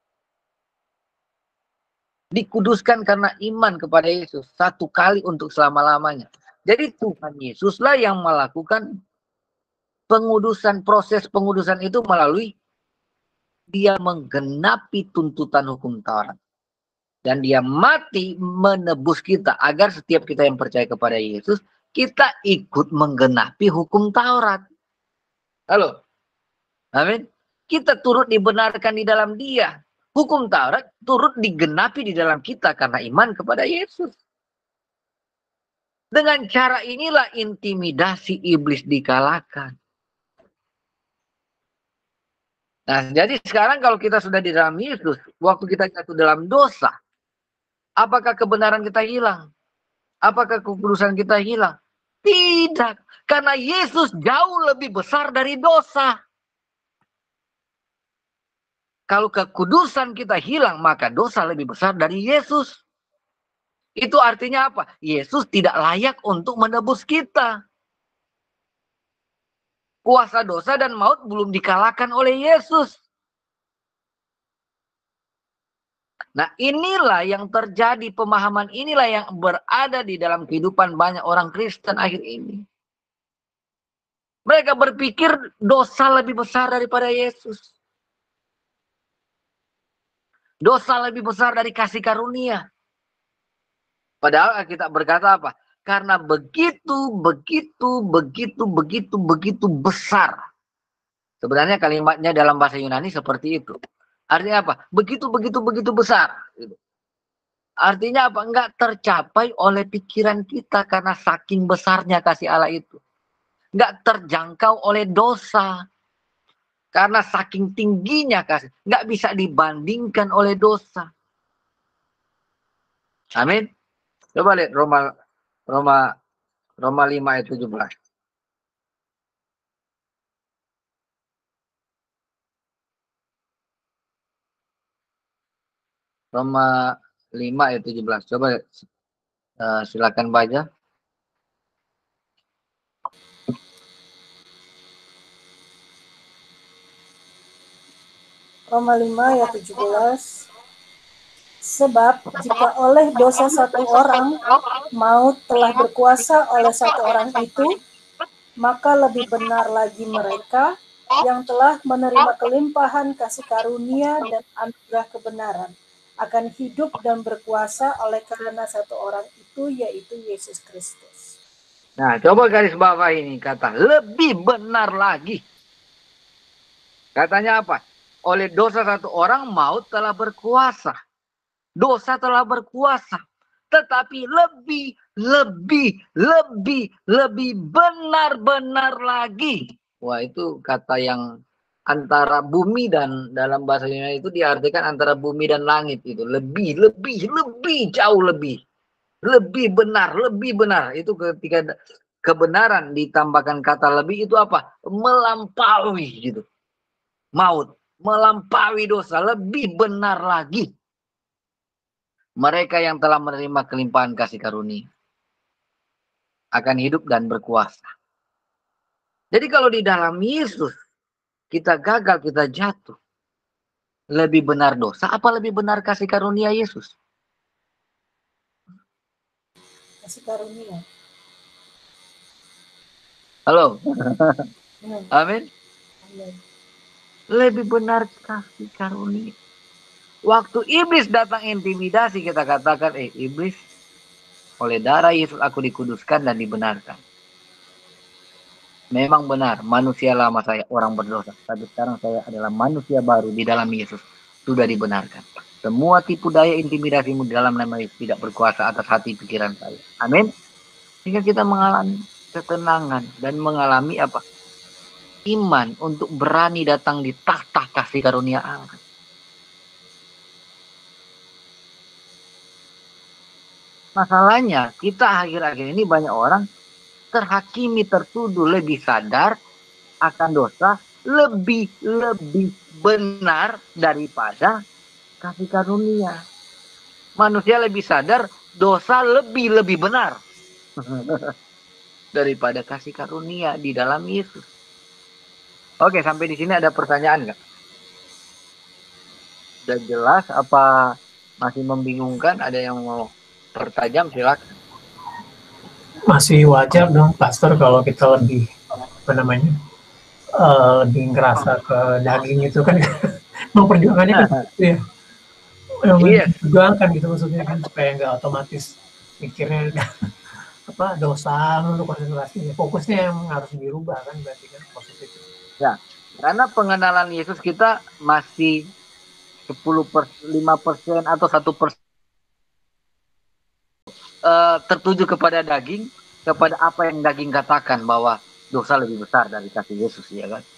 Dikuduskan karena iman kepada Yesus, satu kali untuk selama-lamanya. Jadi Tuhan Yesuslah yang melakukan pengudusan, proses pengudusan itu melalui dia menggenapi tuntutan hukum Taurat. Dan dia mati menebus kita agar setiap kita yang percaya kepada Yesus, kita ikut menggenapi hukum Taurat. Halo? Amin. Kita turut dibenarkan di dalam dia. Hukum Taurat turut digenapi di dalam kita karena iman kepada Yesus. Dengan cara inilah intimidasi iblis dikalahkan. Nah, jadi sekarang kalau kita sudah di dalam Yesus, waktu kita jatuh dalam dosa, apakah kebenaran kita hilang? Apakah kekudusan kita hilang? Tidak, karena Yesus jauh lebih besar dari dosa. Kalau kekudusan kita hilang, maka dosa lebih besar dari Yesus. Itu artinya apa? Yesus tidak layak untuk menebus kita. Kuasa dosa dan maut belum dikalahkan oleh Yesus. Nah, inilah yang terjadi, pemahaman inilah yang berada di dalam kehidupan banyak orang Kristen akhir ini. Mereka berpikir dosa lebih besar daripada Yesus. Dosa lebih besar dari kasih karunia. Padahal kita berkata apa? Karena begitu, begitu, begitu, begitu, begitu besar. Sebenarnya kalimatnya dalam bahasa Yunani seperti itu. Artinya apa? Begitu, begitu, begitu besar. Artinya apa? Enggak tercapai oleh pikiran kita karena saking besarnya kasih Allah itu. Enggak terjangkau oleh dosa. Karena saking tingginya kasih. Enggak bisa dibandingkan oleh dosa. Amin. Coba lihat Roma Roma Roma lima ayat tujuh belas. Roma lima ayat tujuh belas. Coba uh, silakan baca. Roma lima ayat tujuh belas. Sebab jika oleh dosa satu orang maut telah berkuasa oleh satu orang itu, maka lebih benar lagi mereka yang telah menerima kelimpahan kasih karunia dan anugerah kebenaran akan hidup dan berkuasa oleh karena satu orang itu, yaitu Yesus Kristus. Nah, coba garis bawah ini kata lebih benar lagi. Katanya apa? Oleh dosa satu orang maut telah berkuasa. Dosa telah berkuasa. Tetapi lebih, lebih, lebih, lebih benar-benar lagi. Wah, itu kata yang antara bumi dan dalam bahasa Yunani itu diartikan antara bumi dan langit itu. Lebih, lebih, lebih, jauh lebih. Lebih benar, lebih benar. Itu ketika kebenaran ditambahkan kata lebih itu apa? Melampaui gitu. Maut, melampaui dosa, lebih benar lagi. Mereka yang telah menerima kelimpahan kasih karunia akan hidup dan berkuasa. Jadi kalau di dalam Yesus kita gagal, kita jatuh, lebih benar dosa apa lebih benar kasih karunia Yesus? Kasih karunia. Halo? Hmm. Amin. Amin. Lebih benar kasih karunia. Waktu iblis datang intimidasi, kita katakan, eh iblis, oleh darah Yesus aku dikuduskan dan dibenarkan. Memang benar, manusia lama saya orang berdosa. Tapi sekarang saya adalah manusia baru di dalam Yesus. Sudah dibenarkan. Semua tipu daya intimidasimu di dalam nama Yesus tidak berkuasa atas hati pikiran saya. Amin. Sehingga kita mengalami ketenangan dan mengalami apa? Iman untuk berani datang di tahta kasih karunia Allah. Masalahnya, kita akhir-akhir ini banyak orang terhakimi, tertuduh, lebih sadar akan dosa, lebih-lebih benar daripada kasih karunia. Manusia lebih sadar dosa lebih-lebih benar daripada kasih karunia di dalam Yesus. Oke, sampai di sini ada pertanyaan nggak? Sudah jelas apa masih membingungkan? Ada yang mau pertajam, silakan. Masih wajar dong, Pastor, kalau kita lebih apa namanya uh, lebih ngerasa ke daging itu kan. Memang perjuangannya kan gitu ya. Yang Iya. diperjuangkan gitu maksudnya kan supaya nggak otomatis mikirnya apa dosa lalu konsentrasinya. Fokusnya yang harus dirubah kan berarti kan positif. Ya, karena pengenalan Yesus kita masih sepuluh persen, lima persen atau satu persen uh, tertuju kepada daging, kepada apa yang daging katakan bahwa dosa lebih besar dari kasih Yesus, ya kan?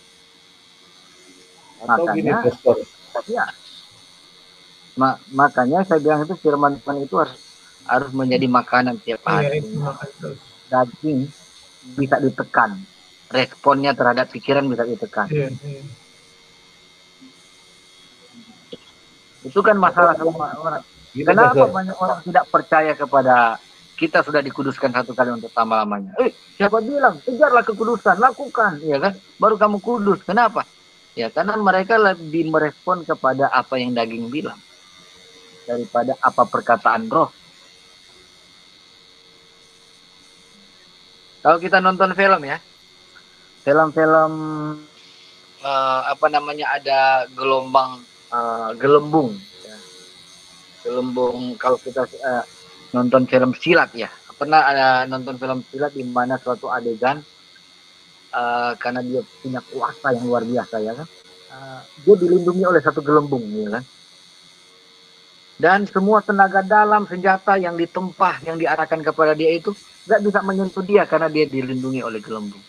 Atau gini, Makanya, Pastor. ya, ma makanya saya bilang itu firman Tuhan itu harus harus menjadi makanan tiap hari. Iya, itu makan terus. Daging bisa ditekan, responnya terhadap pikiran bisa ditekan. Iya, iya. Itu kan masalah semua orang. Gini, Kenapa Pastor. banyak orang tidak percaya kepada kita sudah dikuduskan satu kali untuk selama-lamanya? Eh, siapa bilang? Kejarlah kekudusan, lakukan, ya kan? Baru kamu kudus. Kenapa? Ya, karena mereka lebih merespon kepada apa yang daging bilang daripada apa perkataan roh. Kalau kita nonton film ya, film-film uh, apa namanya ada gelombang uh, gelembung. Gelembung kalau kita uh, nonton film silat ya, pernah ada nonton film silat di mana suatu adegan uh, karena dia punya kuasa yang luar biasa ya kan, uh, dia dilindungi oleh satu gelembung ya kan, dan semua tenaga dalam senjata yang ditempah yang diarahkan kepada dia itu nggak bisa menyentuh dia karena dia dilindungi oleh gelembung.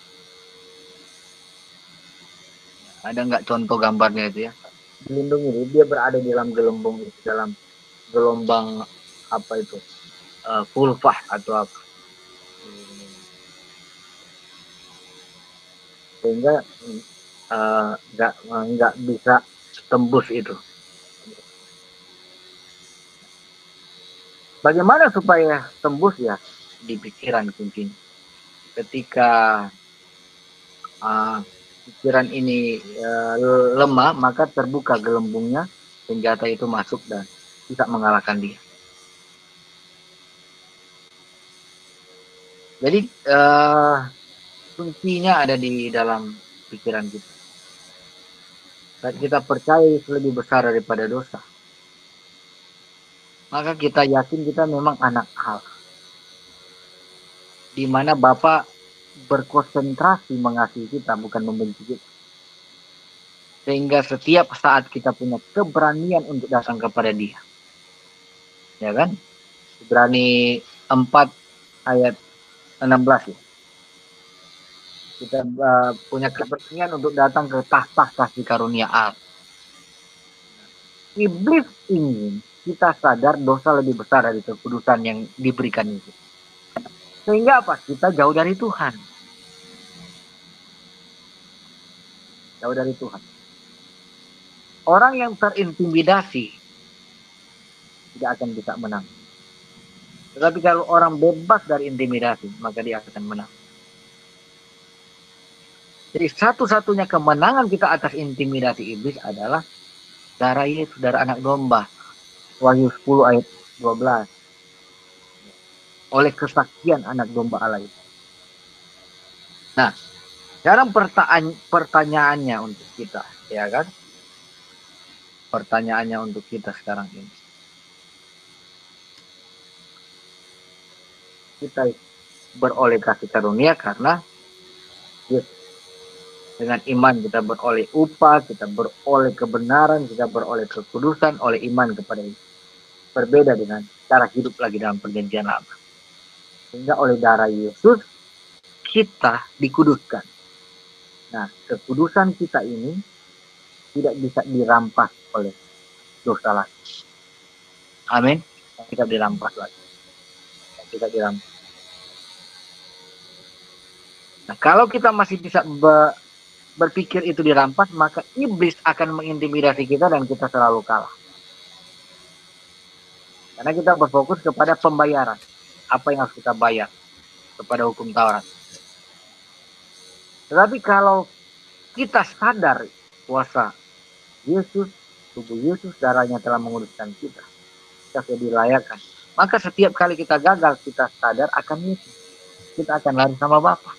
Ada nggak contoh gambarnya itu ya? Dilindungi, dia berada di dalam gelembung itu, dalam gelombang apa itu uh, fulfah atau apa, sehingga nggak uh, nggak bisa tembus itu. Bagaimana supaya tembus ya? Di pikiran mungkin. Ketika uh, pikiran ini uh, lemah, maka terbuka gelembungnya, senjata itu masuk dan bisa mengalahkan dia. Jadi uh, kuncinya ada di dalam pikiran kita. Saat kita percaya Yesus lebih besar daripada dosa, maka kita yakin kita memang anak Allah, di mana Bapa berkonsentrasi mengasihi kita, bukan membenci kita. Sehingga setiap saat kita punya keberanian untuk datang kepada Dia. Ya kan? Ibrani empat ayat enam belas ya. Kita uh, punya keberanian untuk datang ke tahta kasih karunia Allah. Iblis ingin kita sadar dosa lebih besar dari kekudusan yang diberikan itu. Sehingga apa? Kita jauh dari Tuhan. Jauh dari Tuhan. Orang yang terintimidasi tidak akan bisa menang. Tetapi kalau orang bebas dari intimidasi, maka dia akan menang. Jadi satu-satunya kemenangan kita atas intimidasi iblis adalah darah Yesus, darah anak domba. Wahyu sepuluh ayat dua belas. Oleh kesaksian anak domba Allah itu. Nah, sekarang pertanyaan, pertanyaannya untuk kita, ya kan? Pertanyaannya untuk kita sekarang ini. Kita beroleh kasih karunia karena ya, dengan iman kita beroleh upah, kita beroleh kebenaran, kita beroleh kekudusan oleh iman kepada Yesus. Berbeda dengan cara hidup lagi dalam perjanjian lama. Sehingga oleh darah Yesus kita dikuduskan. Nah, kekudusan kita ini tidak bisa dirampas oleh dosa lagi. Amin. Tidak dirampas lagi. Tidak dirampas. Nah, kalau kita masih bisa be berpikir itu dirampas, maka iblis akan mengintimidasi kita dan kita selalu kalah. Karena kita berfokus kepada pembayaran. Apa yang harus kita bayar kepada hukum Taurat. Tetapi kalau kita sadar kuasa Yesus, tubuh Yesus, darahnya telah menguduskan kita, kita sudah dilayakkan. Maka setiap kali kita gagal, kita sadar akan Yesus. Kita akan lari sama Bapa.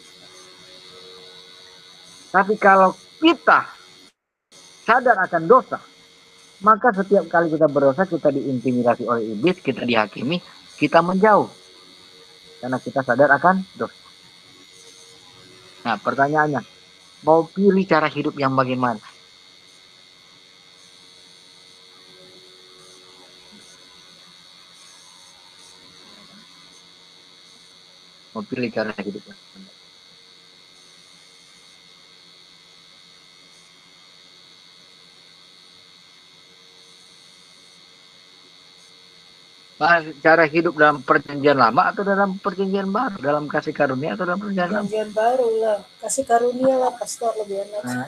Tapi kalau kita sadar akan dosa, maka setiap kali kita berdosa, kita diintimidasi oleh iblis, kita dihakimi, kita menjauh. Karena kita sadar akan dosa. Nah, pertanyaannya, mau pilih cara hidup yang bagaimana? Mau pilih cara hidup yang bagaimana? Cara hidup dalam perjanjian lama atau dalam perjanjian baru, dalam kasih karunia atau dalam perjanjian lama? Perjanjian baru lah, kasih karunia lah, pastor lebih enak. Nah.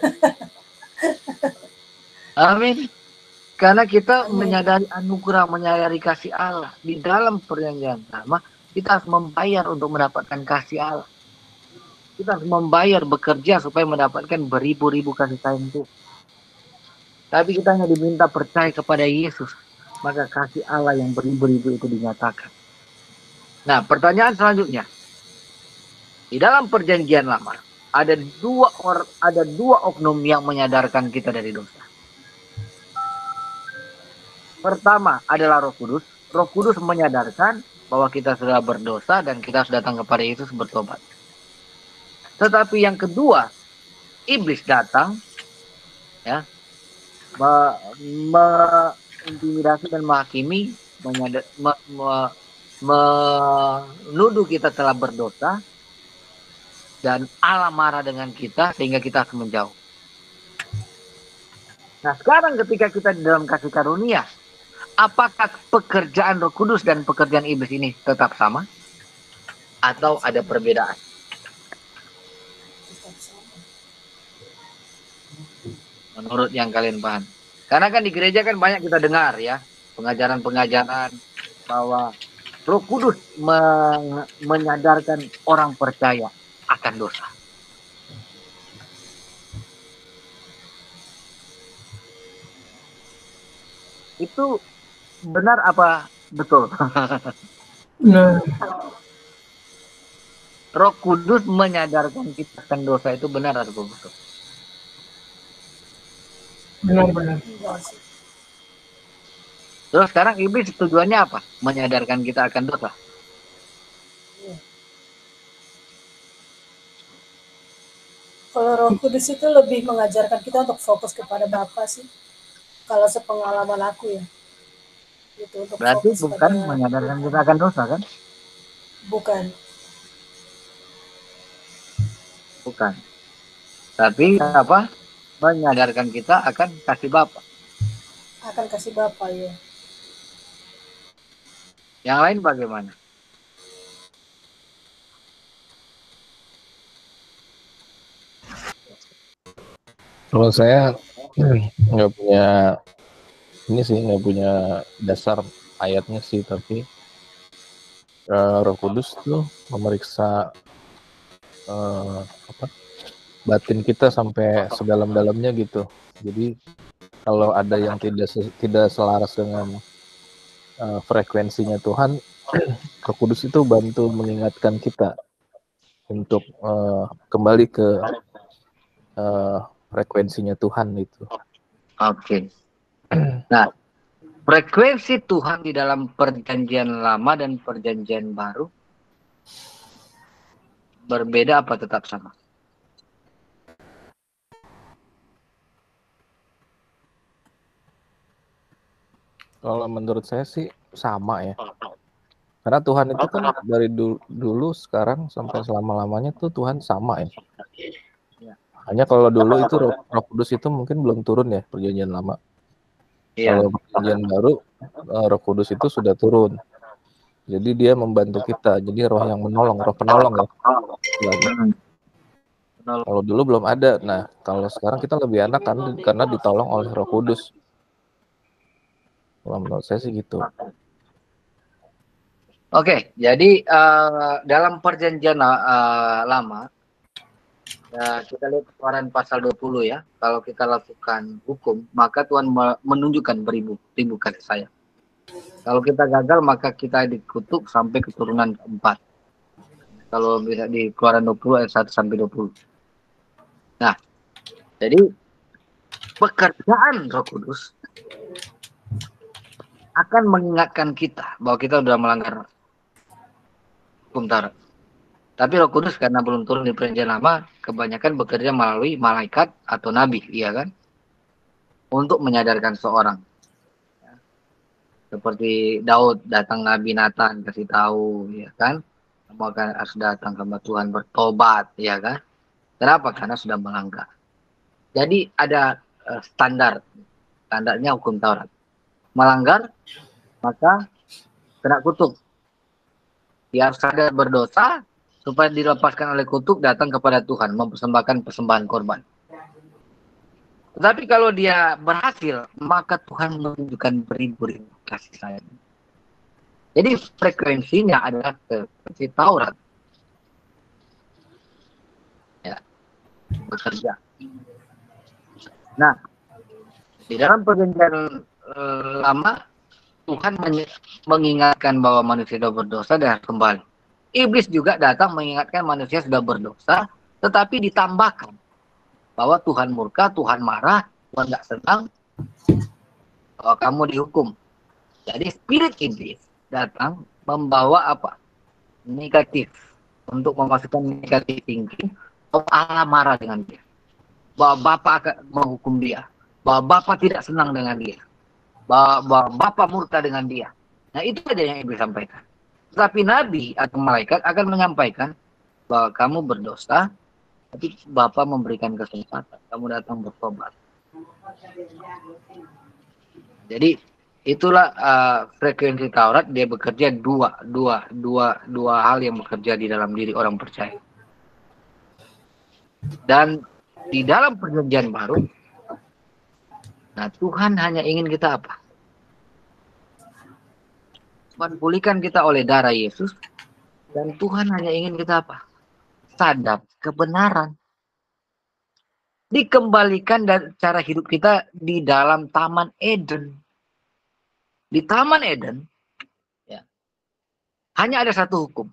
Amin. Karena kita Amin. menyadari anugerah, menyadari kasih Allah di dalam perjanjian lama, kita harus membayar untuk mendapatkan kasih Allah. Kita harus membayar bekerja supaya mendapatkan beribu-ribu kasih sayang itu. Tapi kita hanya diminta percaya kepada Yesus. Maka kasih Allah yang beribu-ribu itu dinyatakan. Nah, pertanyaan selanjutnya. Di dalam perjanjian lama, ada dua or, ada dua oknum yang menyadarkan kita dari dosa. Pertama adalah Roh Kudus. Roh Kudus menyadarkan bahwa kita sudah berdosa dan kita harus datang kepada Yesus bertobat. Tetapi yang kedua, iblis datang, ya, me, me, intimidasi dan menghakimi, menyadar, me, me, menuduh kita telah berdosa, dan Allah marah dengan kita sehingga kita harus menjauh. Nah, sekarang ketika kita di dalam kasih karunia, apakah pekerjaan Roh Kudus dan pekerjaan iblis ini tetap sama? Atau ada perbedaan? Menurut yang kalian paham. Karena kan di gereja kan banyak kita dengar ya, pengajaran-pengajaran bahwa Roh Kudus men menyadarkan orang percaya akan dosa. Itu Benar apa betul? Nah, Roh Kudus menyadarkan kita akan dosa itu benar atau betul? benar-benar. Enggak sih. Terus sekarang iblis tujuannya apa? Menyadarkan kita akan dosa. Iya. Kalau Roh Kudus itu lebih mengajarkan kita untuk fokus kepada Bapa sih. Kalau sepengalaman aku ya, itu untuk Berarti fokus bukan pada menyadarkan Tuhan. kita akan dosa kan? Bukan, Bukan. Tapi bukan. apa? Menyadarkan kita akan kasih Bapa. Akan kasih Bapa ya. Yang lain bagaimana? Kalau saya nggak punya ini sih, nggak punya dasar ayatnya sih, tapi uh, Roh Kudus tuh memeriksa uh, apa batin kita sampai sedalam-dalamnya gitu. Jadi kalau ada yang tidak tidak selaras dengan uh, frekuensinya Tuhan, Roh Kudus itu bantu mengingatkan kita untuk uh, kembali ke uh, frekuensinya Tuhan itu. Oke. Nah, frekuensi Tuhan di dalam perjanjian lama dan perjanjian baru berbeda apa tetap sama? Kalau menurut saya sih sama ya. Karena Tuhan itu kan dari dulu, dulu sekarang sampai selama-lamanya tuh Tuhan sama ya. Hanya kalau dulu itu Roh, Roh Kudus itu mungkin belum turun ya perjanjian lama. Iya. Kalau perjanjian baru Roh Kudus itu sudah turun. Jadi dia membantu kita. Jadi roh yang menolong, roh penolong ya. Hmm. Kalau dulu belum ada. Nah, kalau sekarang kita lebih enak kan karena ditolong oleh Roh Kudus. Kalau menurut saya sih gitu. Oke, jadi uh, dalam perjanjian uh, lama, ya, kita lihat Keluaran pasal dua puluh ya. Kalau kita lakukan hukum, maka Tuhan menunjukkan beribu ribu kasih sayang. Kalau kita gagal, maka kita dikutuk sampai keturunan keempat. Kalau bisa di Keluaran dua puluh ayat satu sampai dua puluh. Nah, jadi pekerjaan Roh Kudus akan mengingatkan kita bahwa kita sudah melanggar hukum Taurat. Tapi Roh Kudus karena belum turun di perjanjian lama, kebanyakan bekerja melalui malaikat atau nabi, iya kan? Untuk menyadarkan seorang. Seperti Daud datang Nabi Nathan kasih tahu, ya kan? Kamu akan harus datang kepada Tuhan bertobat, ya kan? Kenapa? Karena sudah melanggar. Jadi ada uh, standar, standarnya hukum Taurat. Melanggar, maka kena kutuk. Dia sadar berdosa, supaya dilepaskan oleh kutuk, datang kepada Tuhan, mempersembahkan persembahan korban. Tetapi kalau dia berhasil, maka Tuhan menunjukkan beribu-ribu kasih sayang. Jadi frekuensinya adalah frekuensi Taurat. Ya, bekerja. Nah, di dalam perjanjian eh, lama, Tuhan mengingatkan bahwa manusia sudah berdosa dan harus kembali. Iblis juga datang mengingatkan manusia sudah berdosa, tetapi ditambahkan bahwa Tuhan murka, Tuhan marah, Tuhan nggak senang bahwa kamu dihukum. Jadi spirit iblis datang membawa apa? Negatif. Untuk memasukkan negatif thinking, bahwa Allah marah dengan dia. Bahwa Bapa akan menghukum dia. Bahwa Bapa tidak senang dengan dia. Bahwa, bahwa Bapa murka dengan dia. Nah itu saja yang iblis sampaikan. Tetapi Nabi atau malaikat akan menyampaikan bahwa kamu berdosa, tapi Bapa memberikan kesempatan. Kamu datang bertobat. Jadi itulah uh, frekuensi Taurat, dia bekerja dua, dua, dua, dua hal yang bekerja di dalam diri orang percaya. Dan di dalam perjanjian baru, nah Tuhan hanya ingin kita apa? Tuhan pulihkan kita oleh darah Yesus, dan Tuhan hanya ingin kita apa? Sadar kebenaran. Dikembalikan dari cara hidup kita di dalam Taman Eden. Di Taman Eden, ya, hanya ada satu hukum.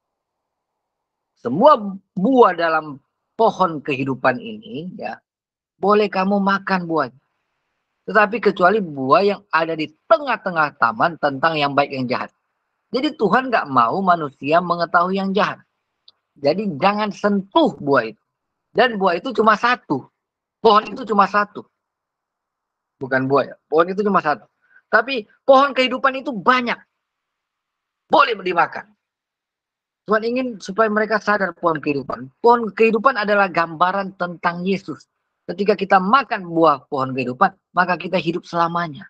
Semua buah dalam pohon kehidupan ini, ya, boleh kamu makan buahnya. Tetapi kecuali buah yang ada di tengah-tengah taman tentang yang baik yang jahat. Jadi Tuhan nggak mau manusia mengetahui yang jahat. Jadi jangan sentuh buah itu. Dan buah itu cuma satu. Pohon itu cuma satu. Bukan buah ya. Pohon itu cuma satu. Tapi pohon kehidupan itu banyak. Boleh dimakan. Tuhan ingin supaya mereka sadar pohon kehidupan. Pohon kehidupan adalah gambaran tentang Yesus. Ketika kita makan buah pohon kehidupan, maka kita hidup selamanya.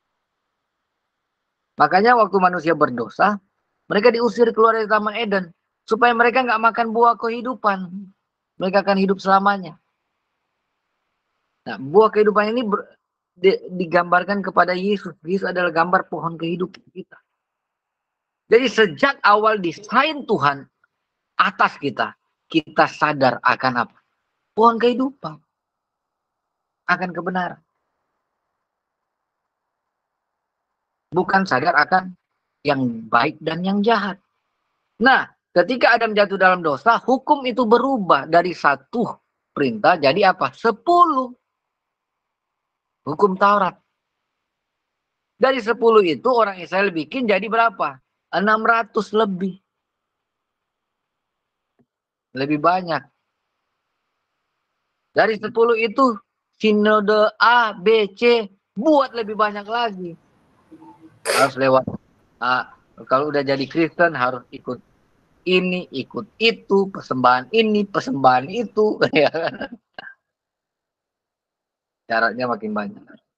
Makanya waktu manusia berdosa, mereka diusir keluar dari Taman Eden. Supaya mereka nggak makan buah kehidupan. Mereka akan hidup selamanya. Nah, buah kehidupan ini ber, di, digambarkan kepada Yesus. Yesus adalah gambar pohon kehidupan kita. Jadi sejak awal desain Tuhan atas kita, kita sadar akan apa? Pohon kehidupan. Akan kebenaran. Bukan sadar akan yang baik dan yang jahat. Nah, ketika Adam jatuh dalam dosa, hukum itu berubah dari satu perintah jadi apa? Sepuluh. Hukum Taurat. Dari sepuluh itu orang Israel bikin jadi berapa? enam ratus lebih. Lebih banyak. Dari sepuluh itu sinode A, B, C buat lebih banyak lagi. Harus lewat A. Kalau udah jadi Kristen harus ikut ini, ikut itu, persembahan ini, persembahan itu. Syaratnya makin banyak.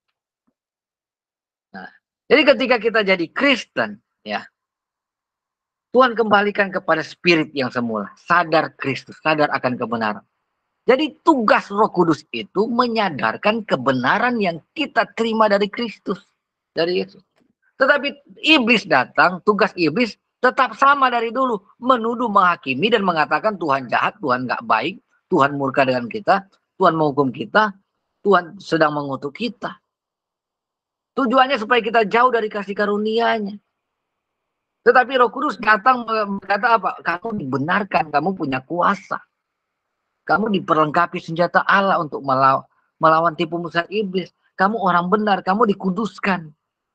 Nah, jadi ketika kita jadi Kristen, ya, Tuhan kembalikan kepada spirit yang semula. Sadar Kristus, sadar akan kebenaran. Jadi tugas Roh Kudus itu menyadarkan kebenaran yang kita terima dari Kristus. Dari Yesus. Tetapi iblis datang, tugas iblis tetap sama dari dulu. Menuduh, menghakimi, dan mengatakan Tuhan jahat, Tuhan nggak baik, Tuhan murka dengan kita, Tuhan menghukum kita, Tuhan sedang mengutuk kita. Tujuannya supaya kita jauh dari kasih karunia-Nya. Tetapi Roh Kudus datang berkata apa? Kamu dibenarkan, kamu punya kuasa. Kamu diperlengkapi senjata Allah untuk melaw melawan tipu muslihat iblis. Kamu orang benar, kamu dikuduskan.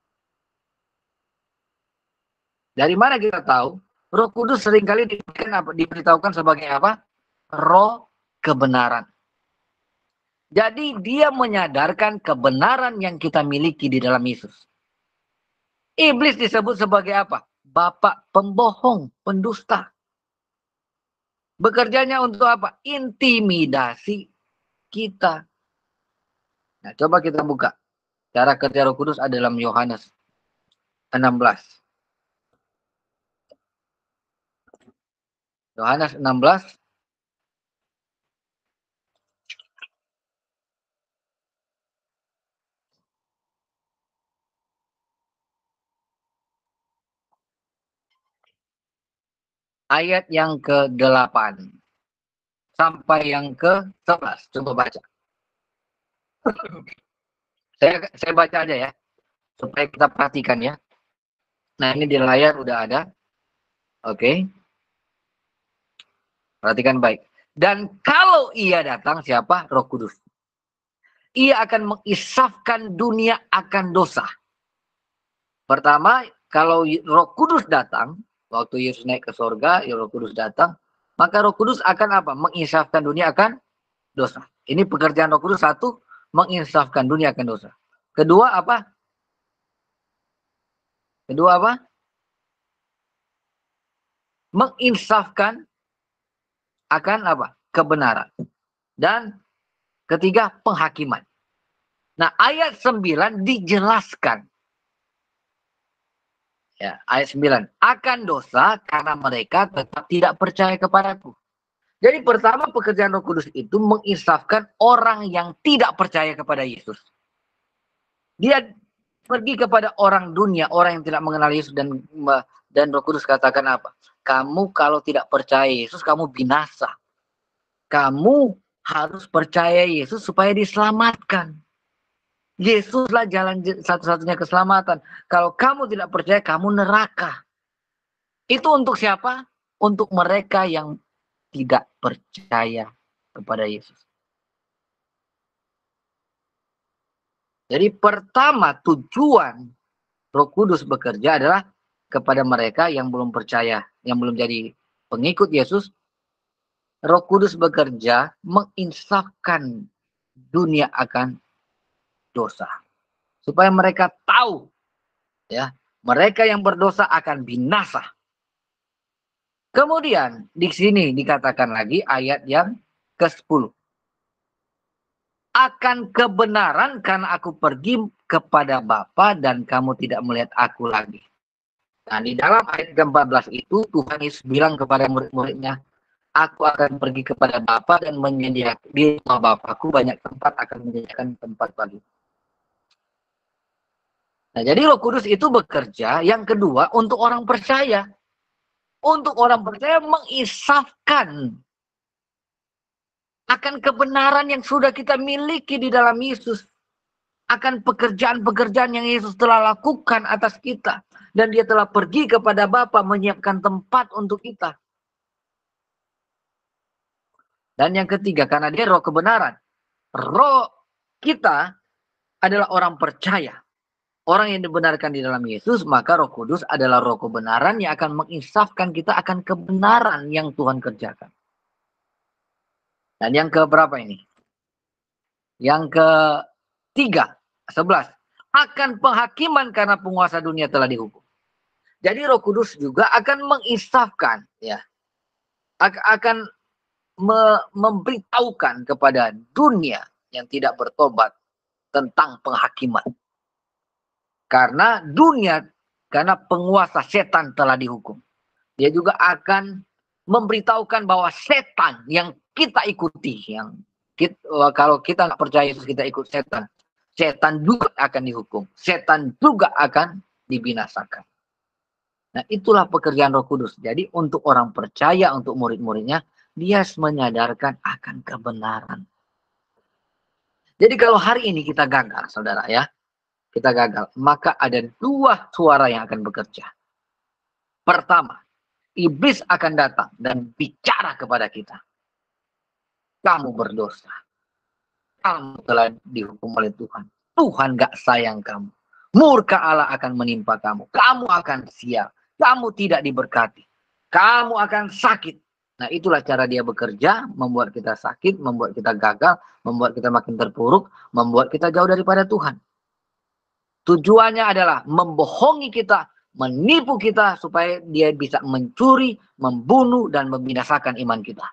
Dari mana kita tahu? Roh Kudus seringkali diberitahukan sebagai apa? Roh kebenaran. Jadi dia menyadarkan kebenaran yang kita miliki di dalam Yesus. Iblis disebut sebagai apa? Bapak pembohong, pendusta. Bekerjanya untuk apa? Intimidasi kita. Nah, coba kita buka. Cara kerja Roh Kudus ada dalam Yohanes enam belas. Yohanes enam belas. Ayat yang ke delapan sampai yang ke sebelas. Coba baca. Saya saya baca aja ya, supaya kita perhatikan ya. Nah, ini di layar udah ada. Oke. Perhatikan baik. Dan kalau ia datang, siapa? Roh Kudus. Ia akan mengisafkan dunia akan dosa. Pertama, kalau Roh Kudus datang, waktu Yesus naik ke surga, ya Roh Kudus datang, maka Roh Kudus akan apa? Menginsafkan dunia akan dosa. Ini pekerjaan Roh Kudus. Satu, menginsafkan dunia akan dosa. Kedua apa? Kedua apa? Menginsafkan akan apa? Kebenaran. Dan ketiga, penghakiman. Nah, ayat sembilan dijelaskan. Ya, ayat sembilan. Akan dosa karena mereka tetap tidak percaya kepadaku. Jadi pertama pekerjaan Roh Kudus itu menginsafkan orang yang tidak percaya kepada Yesus. Dia pergi kepada orang dunia, orang yang tidak mengenal Yesus, dan dan Roh Kudus katakan apa? Kamu kalau tidak percaya Yesus, kamu binasa. Kamu harus percaya Yesus supaya diselamatkan. Yesuslah jalan satu-satunya keselamatan. Kalau kamu tidak percaya, kamu neraka. Itu untuk siapa? Untuk mereka yang tidak percaya kepada Yesus. Jadi pertama tujuan Roh Kudus bekerja adalah kepada mereka yang belum percaya, yang belum jadi pengikut Yesus. Roh Kudus bekerja menginsafkan dunia akan dosa. Supaya mereka tahu, ya, mereka yang berdosa akan binasa. Kemudian di sini dikatakan lagi ayat yang kesepuluh. Akan kebenaran karena aku pergi kepada Bapa dan kamu tidak melihat aku lagi. Nah, di dalam ayat ke empat belas itu Tuhan Yesus bilang kepada murid-muridnya, aku akan pergi kepada Bapa dan menyediakan di rumah Bapakku banyak tempat, akan menyediakan tempat bagi. Nah, jadi Roh Kudus itu bekerja yang kedua untuk orang percaya. Untuk orang percaya mengisafkan akan kebenaran yang sudah kita miliki di dalam Yesus. Akan pekerjaan-pekerjaan yang Yesus telah lakukan atas kita. Dan dia telah pergi kepada Bapa menyiapkan tempat untuk kita. Dan yang ketiga, karena dia roh kebenaran. Roh kita adalah orang percaya. Orang yang dibenarkan di dalam Yesus, maka Roh Kudus adalah roh kebenaran yang akan menginsafkan kita akan kebenaran yang Tuhan kerjakan. Dan yang keberapa ini? Yang ketiga, sebelas. Akan penghakiman karena penguasa dunia telah dihukum. Jadi Roh Kudus juga akan menginsafkan, ya, akan me memberitahukan kepada dunia yang tidak bertobat tentang penghakiman. Karena dunia, karena penguasa setan telah dihukum. Dia juga akan memberitahukan bahwa setan yang kita ikuti, yang kita, kalau kita nggak percaya Yesus, kita ikut setan, setan juga akan dihukum, setan juga akan dibinasakan. Nah, itulah pekerjaan Roh Kudus. Jadi untuk orang percaya, untuk murid-muridnya, dia menyadarkan akan kebenaran. Jadi kalau hari ini kita gagal, saudara, ya, kita gagal, maka ada dua suara yang akan bekerja. Pertama, iblis akan datang dan bicara kepada kita. Kamu berdosa. Kamu telah dihukum oleh Tuhan. Tuhan gak sayang kamu. Murka Allah akan menimpa kamu. Kamu akan sial. Kamu tidak diberkati. Kamu akan sakit. Nah, itulah cara dia bekerja, membuat kita sakit, membuat kita gagal, membuat kita makin terpuruk, membuat kita jauh daripada Tuhan. Tujuannya adalah membohongi kita, menipu kita, supaya dia bisa mencuri, membunuh, dan membinasakan iman kita.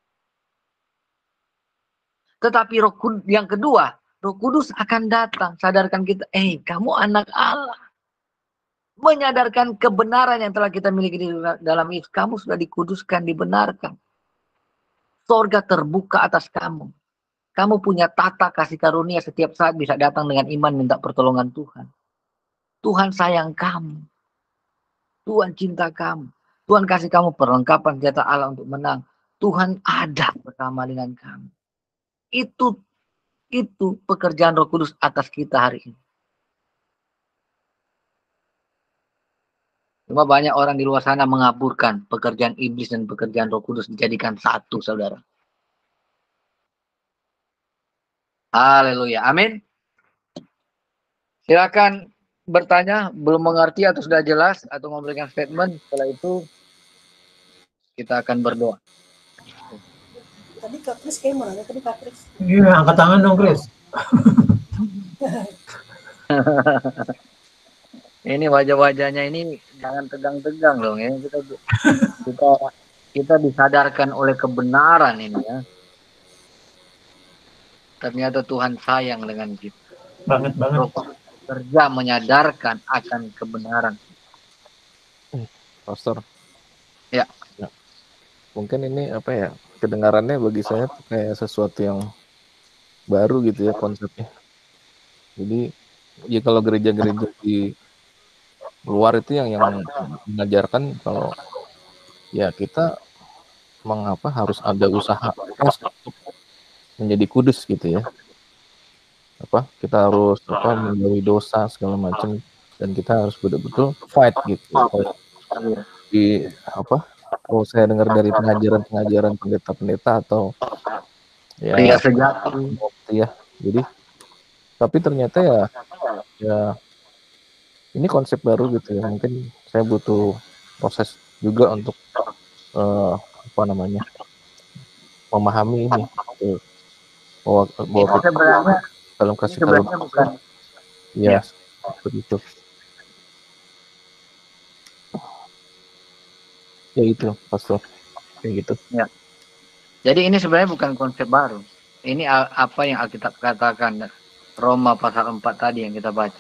Tetapi Roh Kudus yang kedua, Roh Kudus akan datang, sadarkan kita, eh, kamu anak Allah. Menyadarkan kebenaran yang telah kita miliki di dalam Yesus. Kamu sudah dikuduskan, dibenarkan. Sorga terbuka atas kamu. Kamu punya tata kasih karunia, setiap saat bisa datang dengan iman minta pertolongan Tuhan. Tuhan sayang kamu. Tuhan cinta kamu. Tuhan kasih kamu perlengkapan senjata Allah untuk menang. Tuhan ada bersama dengan kamu. Itu itu pekerjaan Roh Kudus atas kita hari ini. Cuma banyak orang di luar sana mengaburkan pekerjaan iblis dan pekerjaan Roh Kudus dijadikan satu, saudara. Haleluya. Amin. Silakan bertanya, belum mengerti atau sudah jelas atau memberikan statement. Setelah itu kita akan berdoa. Tadi Kak Kris kayak mana? Tadi Kak Kris. Iya, angkat tangan dong, Kris. Ini wajah-wajahnya ini jangan tegang-tegang dong ya. Kita kita kita disadarkan oleh kebenaran ini ya. Ternyata Tuhan sayang dengan kita. Banget banget. Roh kerja menyadarkan akan kebenaran. Pastor. Ya. Ya. Mungkin ini apa ya? Kedengarannya bagi saya kayak sesuatu yang baru gitu ya konsepnya. Jadi ya kalau gereja-gereja di luar itu yang yang mengajarkan kalau ya kita mengapa harus ada usaha keras untuk menjadi kudus gitu ya. apa kita harus apa menjauhi dosa segala macam, dan kita harus betul-betul fight gitu. Fight di apa? Kalau saya dengar dari pengajaran-pengajaran pendeta-pendeta atau Pria ya sejati. ya, jadi tapi ternyata ya ya ini konsep baru gitu ya. Mungkin saya butuh proses juga untuk eh, apa namanya memahami ini gitu. bahwa bahwa Ini kita sebenarnya dalam ini kasih sebenarnya karunia bukan ya ya. seperti itu. Ya itu pastor kayak gitu. Ya. Jadi ini sebenarnya bukan konsep baru. Ini a- apa yang Alkitab katakan, Roma pasal empat tadi yang kita baca.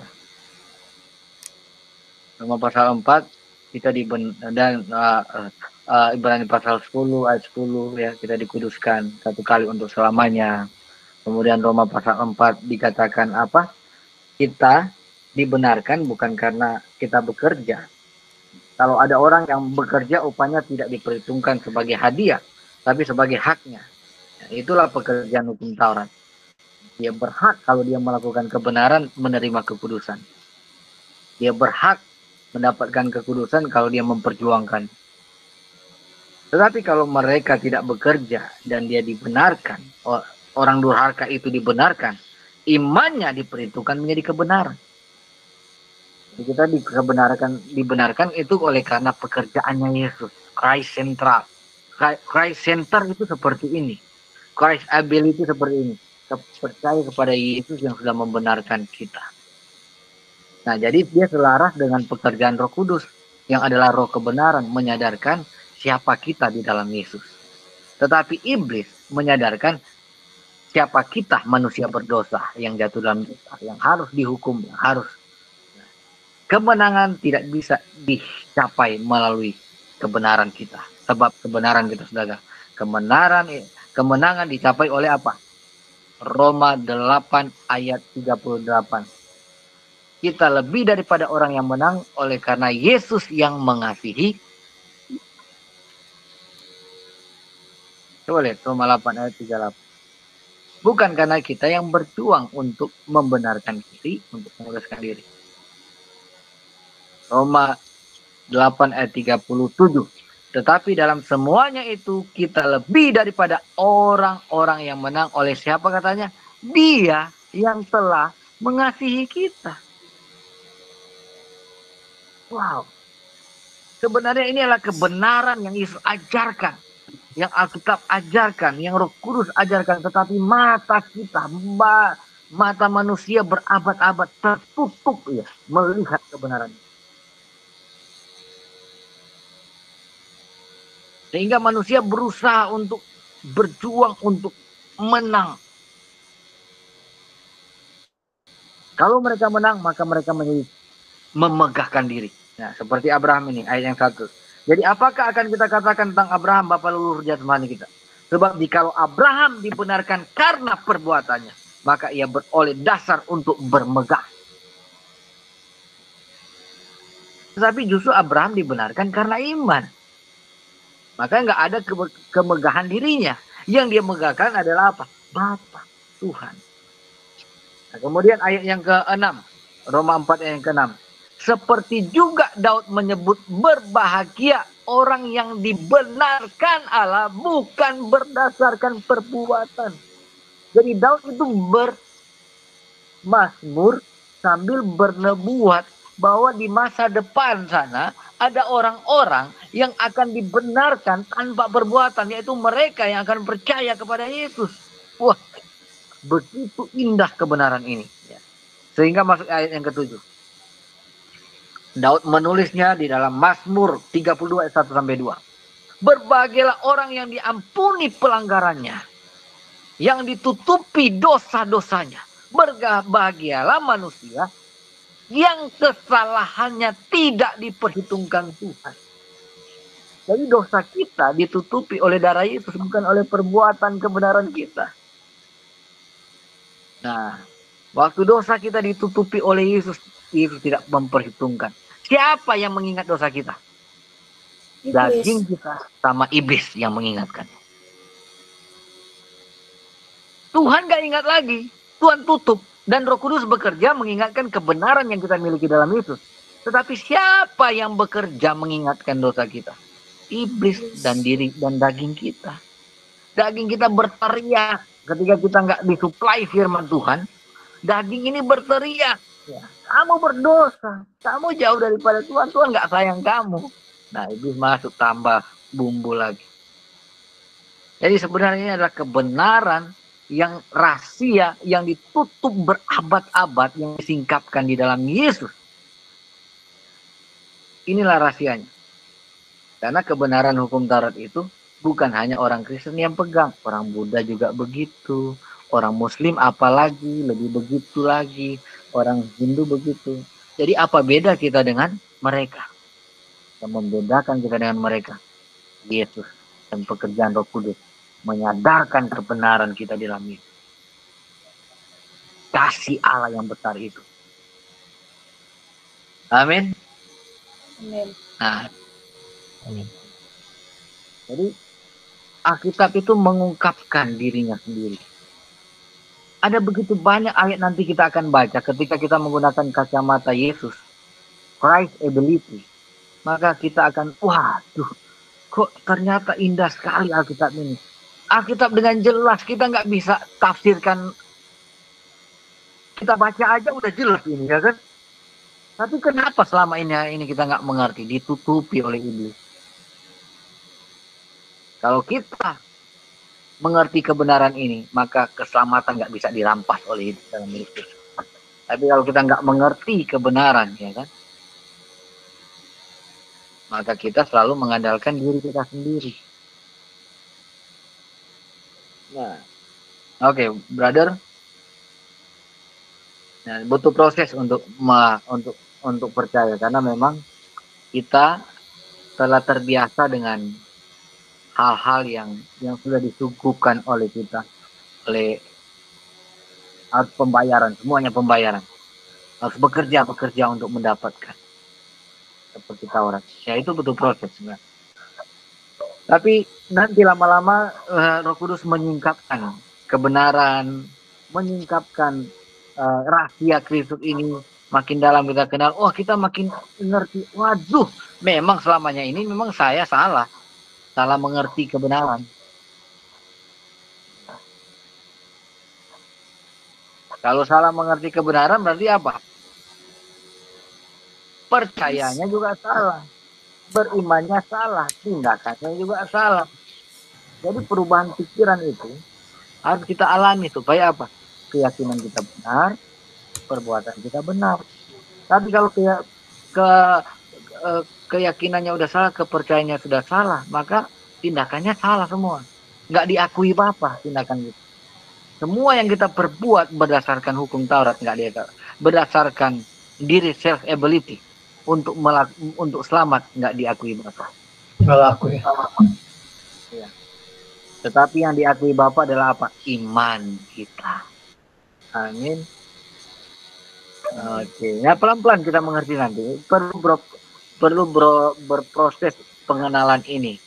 Roma pasal empat kita diben dan uh, uh, uh, Ibrani pasal sepuluh ayat sepuluh ya, kita dikuduskan satu kali untuk selamanya. Kemudian Roma pasal empat dikatakan apa? Kita dibenarkan bukan karena kita bekerja. Kalau ada orang yang bekerja, upahnya tidak diperhitungkan sebagai hadiah, tapi sebagai haknya. Ya, itulah pekerjaan hukum Taurat. Dia berhak kalau dia melakukan kebenaran menerima kekudusan. Dia berhak mendapatkan kekudusan kalau dia memperjuangkan. Tetapi kalau mereka tidak bekerja dan dia dibenarkan, orang durhaka itu dibenarkan, imannya diperhitungkan menjadi kebenaran. Jadi kita dikebenarkan, dibenarkan itu oleh karena pekerjaannya Yesus. Christ central. Christ center itu seperti ini. Christ ability seperti ini. Kita percaya kepada Yesus yang sudah membenarkan kita. Nah, jadi dia selaras dengan pekerjaan Roh Kudus yang adalah roh kebenaran, menyadarkan siapa kita di dalam Yesus. Tetapi iblis menyadarkan siapa kita, manusia berdosa yang jatuh dalam dosa, yang harus dihukum, yang harus. Kemenangan tidak bisa dicapai melalui kebenaran kita. Sebab kebenaran kita, saudara. Kebenaran, kemenangan dicapai oleh apa? Roma delapan ayat tiga puluh delapan. Kita lebih daripada orang yang menang oleh karena Yesus yang mengasihi. Coba lihat Roma delapan ayat tiga puluh delapan. Bukan karena kita yang berjuang untuk membenarkan diri, untuk menguruskan diri. Roma delapan ayat tiga puluh tujuh. Tetapi dalam semuanya itu kita lebih daripada orang-orang yang menang oleh siapa katanya? Dia yang telah mengasihi kita. Wow. Sebenarnya ini adalah kebenaran yang Yesus ajarkan. Yang Alkitab ajarkan, yang Roh Kudus ajarkan. Tetapi mata kita, mata manusia berabad-abad tertutup ya, melihat kebenaran. Sehingga manusia berusaha untuk berjuang untuk menang. Kalau mereka menang, maka mereka menjadi memegahkan diri. Nah, seperti Abraham ini, ayat yang satu. Jadi apakah akan kita katakan tentang Abraham, bapa leluhur jasmani kita? Sebab jikalau Abraham dibenarkan karena perbuatannya, maka ia beroleh dasar untuk bermegah. Tetapi justru Abraham dibenarkan karena iman. Maka nggak ada ke- kemegahan dirinya. Yang dia megahkan adalah apa? Bapa, Tuhan. Nah, kemudian ayat yang keenam, Roma empat ayat yang keenam. Seperti juga Daud menyebut berbahagia orang yang dibenarkan Allah bukan berdasarkan perbuatan. Jadi Daud itu bermazmur sambil bernubuat bahwa di masa depan sana ada orang-orang yang akan dibenarkan tanpa perbuatan, yaitu mereka yang akan percaya kepada Yesus. Wah, begitu indah kebenaran ini. Sehingga masuk ayat yang ketujuh. Daud menulisnya di dalam Mazmur tiga puluh dua ayat satu sampai dua. Berbahagialah orang yang diampuni pelanggarannya, yang ditutupi dosa-dosanya. Berbahagialah manusia yang kesalahannya tidak diperhitungkan Tuhan. Jadi dosa kita ditutupi oleh darah Yesus, bukan oleh perbuatan kebenaran kita. Nah, waktu dosa kita ditutupi oleh Yesus, Yesus tidak memperhitungkan. Siapa yang mengingat dosa kita? Iblis. Daging kita sama iblis yang mengingatkan. Tuhan gak ingat lagi. Tuhan tutup. Dan Roh Kudus bekerja mengingatkan kebenaran yang kita miliki dalam Yesus. Tetapi siapa yang bekerja mengingatkan dosa kita? Iblis dan diri dan daging kita. Daging kita berteriak ketika kita nggak disuplai firman Tuhan. Daging ini berteriak, ya, kamu berdosa, kamu jauh daripada Tuhan, Tuhan nggak sayang kamu. Nah, iblis masuk tambah bumbu lagi. Jadi sebenarnya ini adalah kebenaran yang rahasia, yang ditutup berabad-abad, yang disingkapkan di dalam Yesus. Inilah rahasianya. Karena kebenaran hukum Taurat itu bukan hanya orang Kristen yang pegang, orang Buddha juga begitu. Orang Muslim apalagi, lebih begitu lagi. Orang Hindu begitu. Jadi apa beda kita dengan mereka? Yang membedakan kita dengan mereka, Yesus dan pekerjaan Roh Kudus. Menyadarkan kebenaran kita di dalam Yesus. Kasih Allah yang besar itu. Amin. Amin. Nah, Amin. jadi Alkitab itu mengungkapkan dirinya sendiri. Ada begitu banyak ayat nanti kita akan baca ketika kita menggunakan kacamata Yesus, Christ ability. Maka kita akan, waduh, kok ternyata indah sekali Alkitab ini. Alkitab dengan jelas, kita nggak bisa tafsirkan. Kita baca aja udah jelas ini, ya kan? Tapi kenapa selama ini ini kita nggak mengerti, ditutupi oleh iblis? Kalau kita mengerti kebenaran ini, maka keselamatan nggak bisa dirampas oleh dalam hidup kita. Tapi kalau kita nggak mengerti kebenaran, ya kan, maka kita selalu mengandalkan diri kita sendiri. Nah, oke, okay, brother, nah, butuh proses untuk ma, untuk untuk percaya, karena memang kita telah terbiasa dengan hal-hal yang yang sudah disuguhkan oleh kita, oleh harus pembayaran, semuanya pembayaran, harus bekerja bekerja untuk mendapatkan seperti Taurat. Ya itu butuh proses sebenarnya. Tapi nanti lama-lama uh, Roh Kudus menyingkapkan kebenaran, menyingkapkan uh, rahasia Kristus ini makin dalam kita kenal. Oh, kita makin ngerti. Waduh, memang selamanya ini memang saya salah. Salah mengerti kebenaran. Kalau salah mengerti kebenaran berarti apa? Percayanya juga salah. Berimannya salah. Tindakannya juga salah. Jadi perubahan pikiran itu harus kita alami supaya apa? Keyakinan kita benar, perbuatan kita benar. Tapi kalau ke, ke, ke keyakinannya udah salah, kepercayaannya sudah salah, maka tindakannya salah semua. Nggak diakui apa-apa tindakan itu. Semua yang kita perbuat berdasarkan hukum Taurat, nggak dia berdasarkan diri self ability untuk melak untuk selamat, nggak diakui Bapa. Nggak laku ya. Ya. Tetapi yang diakui Bapa adalah apa? Iman kita. Amin. Oke, ya pelan-pelan kita mengerti nanti. Perlu bro, perlu bro, berproses pengenalan ini.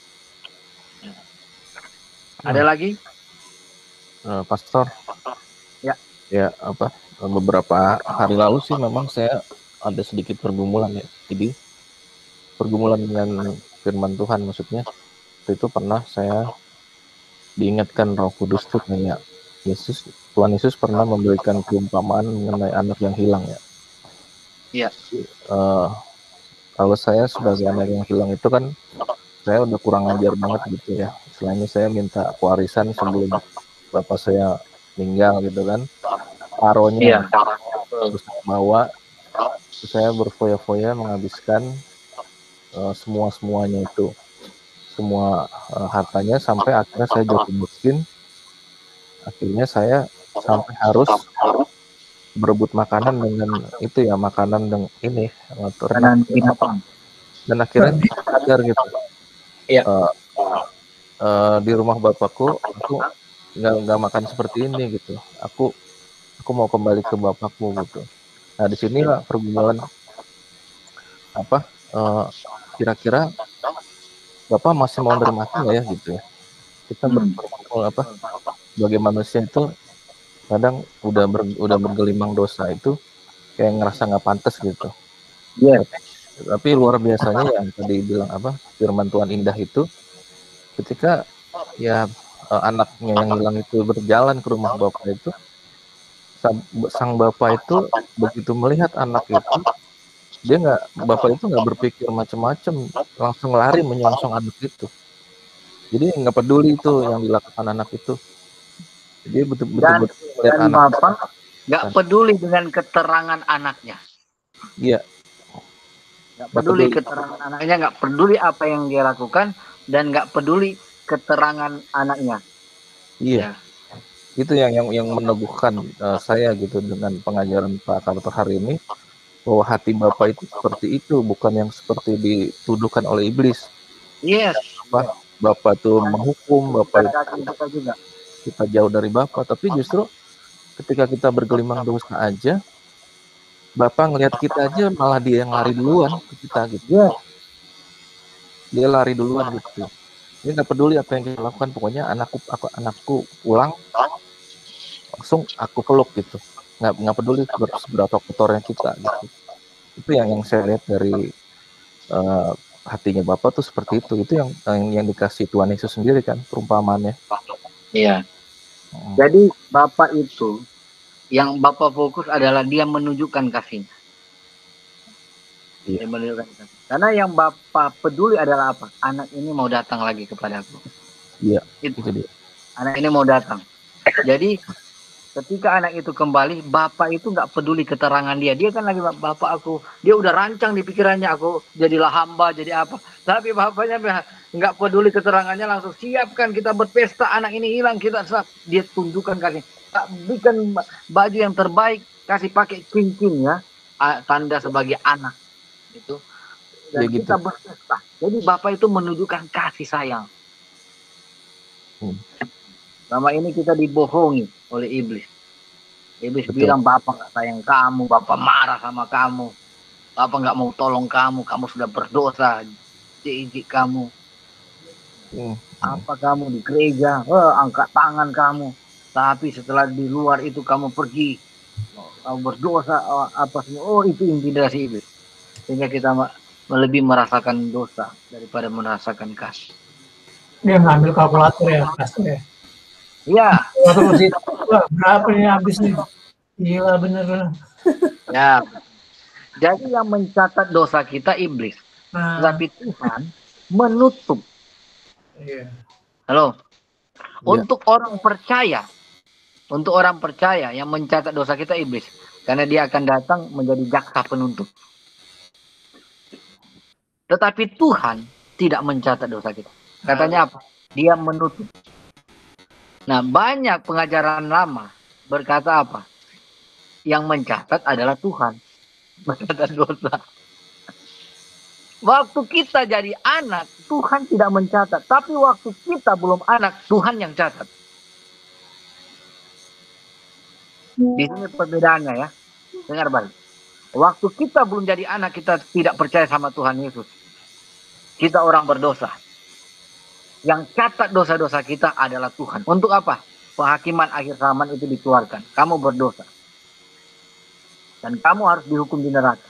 Ada lagi? Uh, Pastor. Ya. Ya apa? Beberapa hari lalu sih memang saya ada sedikit pergumulan ya. Jadi pergumulan dengan firman Tuhan maksudnya. Itu pernah saya diingatkan Roh Kudus tuh kayak Yesus, Tuhan Yesus pernah memberikan perumpamaan mengenai anak yang hilang ya. Iya. Uh, kalau saya sebagai anak yang hilang itu kan saya udah kurang ajar banget gitu ya. Selain saya minta warisan sebelum bapak saya meninggal gitu kan. Paronya Iya. terus bawa, terus saya berfoya-foya menghabiskan uh, semua-semuanya itu. Semua uh, hartanya sampai akhirnya saya jatuh miskin. Akhirnya saya sampai harus berebut makanan dengan itu ya, makanan dengan ini Makanan binatang. Dan akhirnya sadar gitu. Iya. Uh, uh, di rumah bapakku aku nggak nggak makan seperti ini gitu. Aku aku mau kembali ke bapakku gitu. Nah di sini lah pergumulan apa? Uh, kira-kira Bapak masih mau nerima aku nggak ya gitu ya? Kita berkumpul apa? Sebagai manusia itu kadang udah ber, udah bergelimang dosa itu kayak ngerasa nggak pantas gitu. Yes. Tapi, tapi luar biasanya yang tadi bilang apa firman Tuhan indah itu ketika ya eh, anaknya yang hilang itu berjalan ke rumah bapak itu, sang, sang bapak itu begitu melihat anak itu, dia nggak bapak itu nggak berpikir macam-macam, langsung lari menyongsong anak itu. Jadi nggak peduli itu yang dilakukan anak itu. Dia betul-betul Dan, melihat dan anak. Bapak nggak peduli dengan keterangan anaknya. Iya. Nggak peduli peduli. keterangan anaknya, nggak peduli apa yang dia lakukan, dan nggak peduli keterangan anaknya. Iya. Ya. Itu yang yang yang meneguhkan uh, saya gitu dengan pengajaran Pak Carter hari ini, bahwa hati Bapak itu seperti itu, bukan yang seperti dituduhkan oleh iblis. Yes. Bapak, Bapak tuh menghukum, Bapak itu Kita juga. kita jauh dari Bapak, tapi justru ketika kita bergelimang dosa aja, Bapak ngelihat kita aja malah dia yang lari duluan ke kita gitu. Yes. Dia lari duluan gitu. Dia nggak peduli apa yang kita lakukan, pokoknya anakku aku anakku pulang langsung aku peluk gitu. Nggak nggak peduli seberapa kotornya kita gitu. Itu yang yang saya lihat dari uh, hatinya Bapak tuh seperti itu. Itu yang yang, yang dikasih Tuhan Yesus sendiri kan perumpamaannya. Iya. Hmm. Jadi Bapak itu yang Bapak fokus adalah dia menunjukkan kasihnya. Iya. Dia menunjukkan kasih. Karena yang Bapak peduli adalah apa? Anak ini mau datang lagi kepadaku. Iya. Itu. Itu dia. Anak ini mau datang. Jadi ketika anak itu kembali, Bapak itu nggak peduli keterangan dia. Dia kan lagi Bapak aku. Dia udah rancang di pikirannya aku jadilah hamba, jadi apa. Tapi Bapaknya nggak peduli keterangannya, langsung siapkan kita berpesta. Anak ini hilang, kita dia tunjukkan kasih. Bikin baju yang terbaik, kasih pakai cincin ya, tanda sebagai anak. Itu. Dan ya, kita gitu. Berpesta. Jadi Bapak itu menunjukkan kasih sayang. Hmm. Selama ini kita dibohongi oleh iblis. Iblis Betul. bilang Bapak nggak sayang kamu, Bapak marah sama kamu, Bapak nggak mau tolong kamu, kamu sudah berdosa, jijik kamu. Hmm. Apa kamu di gereja, oh, angkat tangan kamu, tapi setelah di luar itu kamu pergi, oh, kamu berdosa, oh, apa semua, oh itu intimidasi iblis. Sehingga kita lebih merasakan dosa daripada merasakan kasih. Dia ngambil kalkulator ya, pastor ya. Iya. Berapa nih habis nih? Gila bener. Ya. Jadi yang mencatat dosa kita iblis. Nah. Tapi Tuhan menutup. Iya. Halo. Untuk ya. orang percaya, untuk orang percaya yang mencatat dosa kita iblis, karena dia akan datang menjadi jaksa penuntut. Tetapi Tuhan tidak mencatat dosa kita. Katanya apa? Dia menutup. Nah, banyak pengajaran lama berkata apa? Yang mencatat adalah Tuhan. Mencatat dosa. Waktu kita jadi anak, Tuhan tidak mencatat. Tapi waktu kita belum anak, Tuhan yang catat. Di sini perbedaannya ya. Dengar baik. Waktu kita belum jadi anak, kita tidak percaya sama Tuhan Yesus. Kita orang berdosa. Yang catat dosa-dosa kita adalah Tuhan. Untuk apa? Penghakiman akhir zaman itu dikeluarkan. Kamu berdosa. Dan kamu harus dihukum di neraka.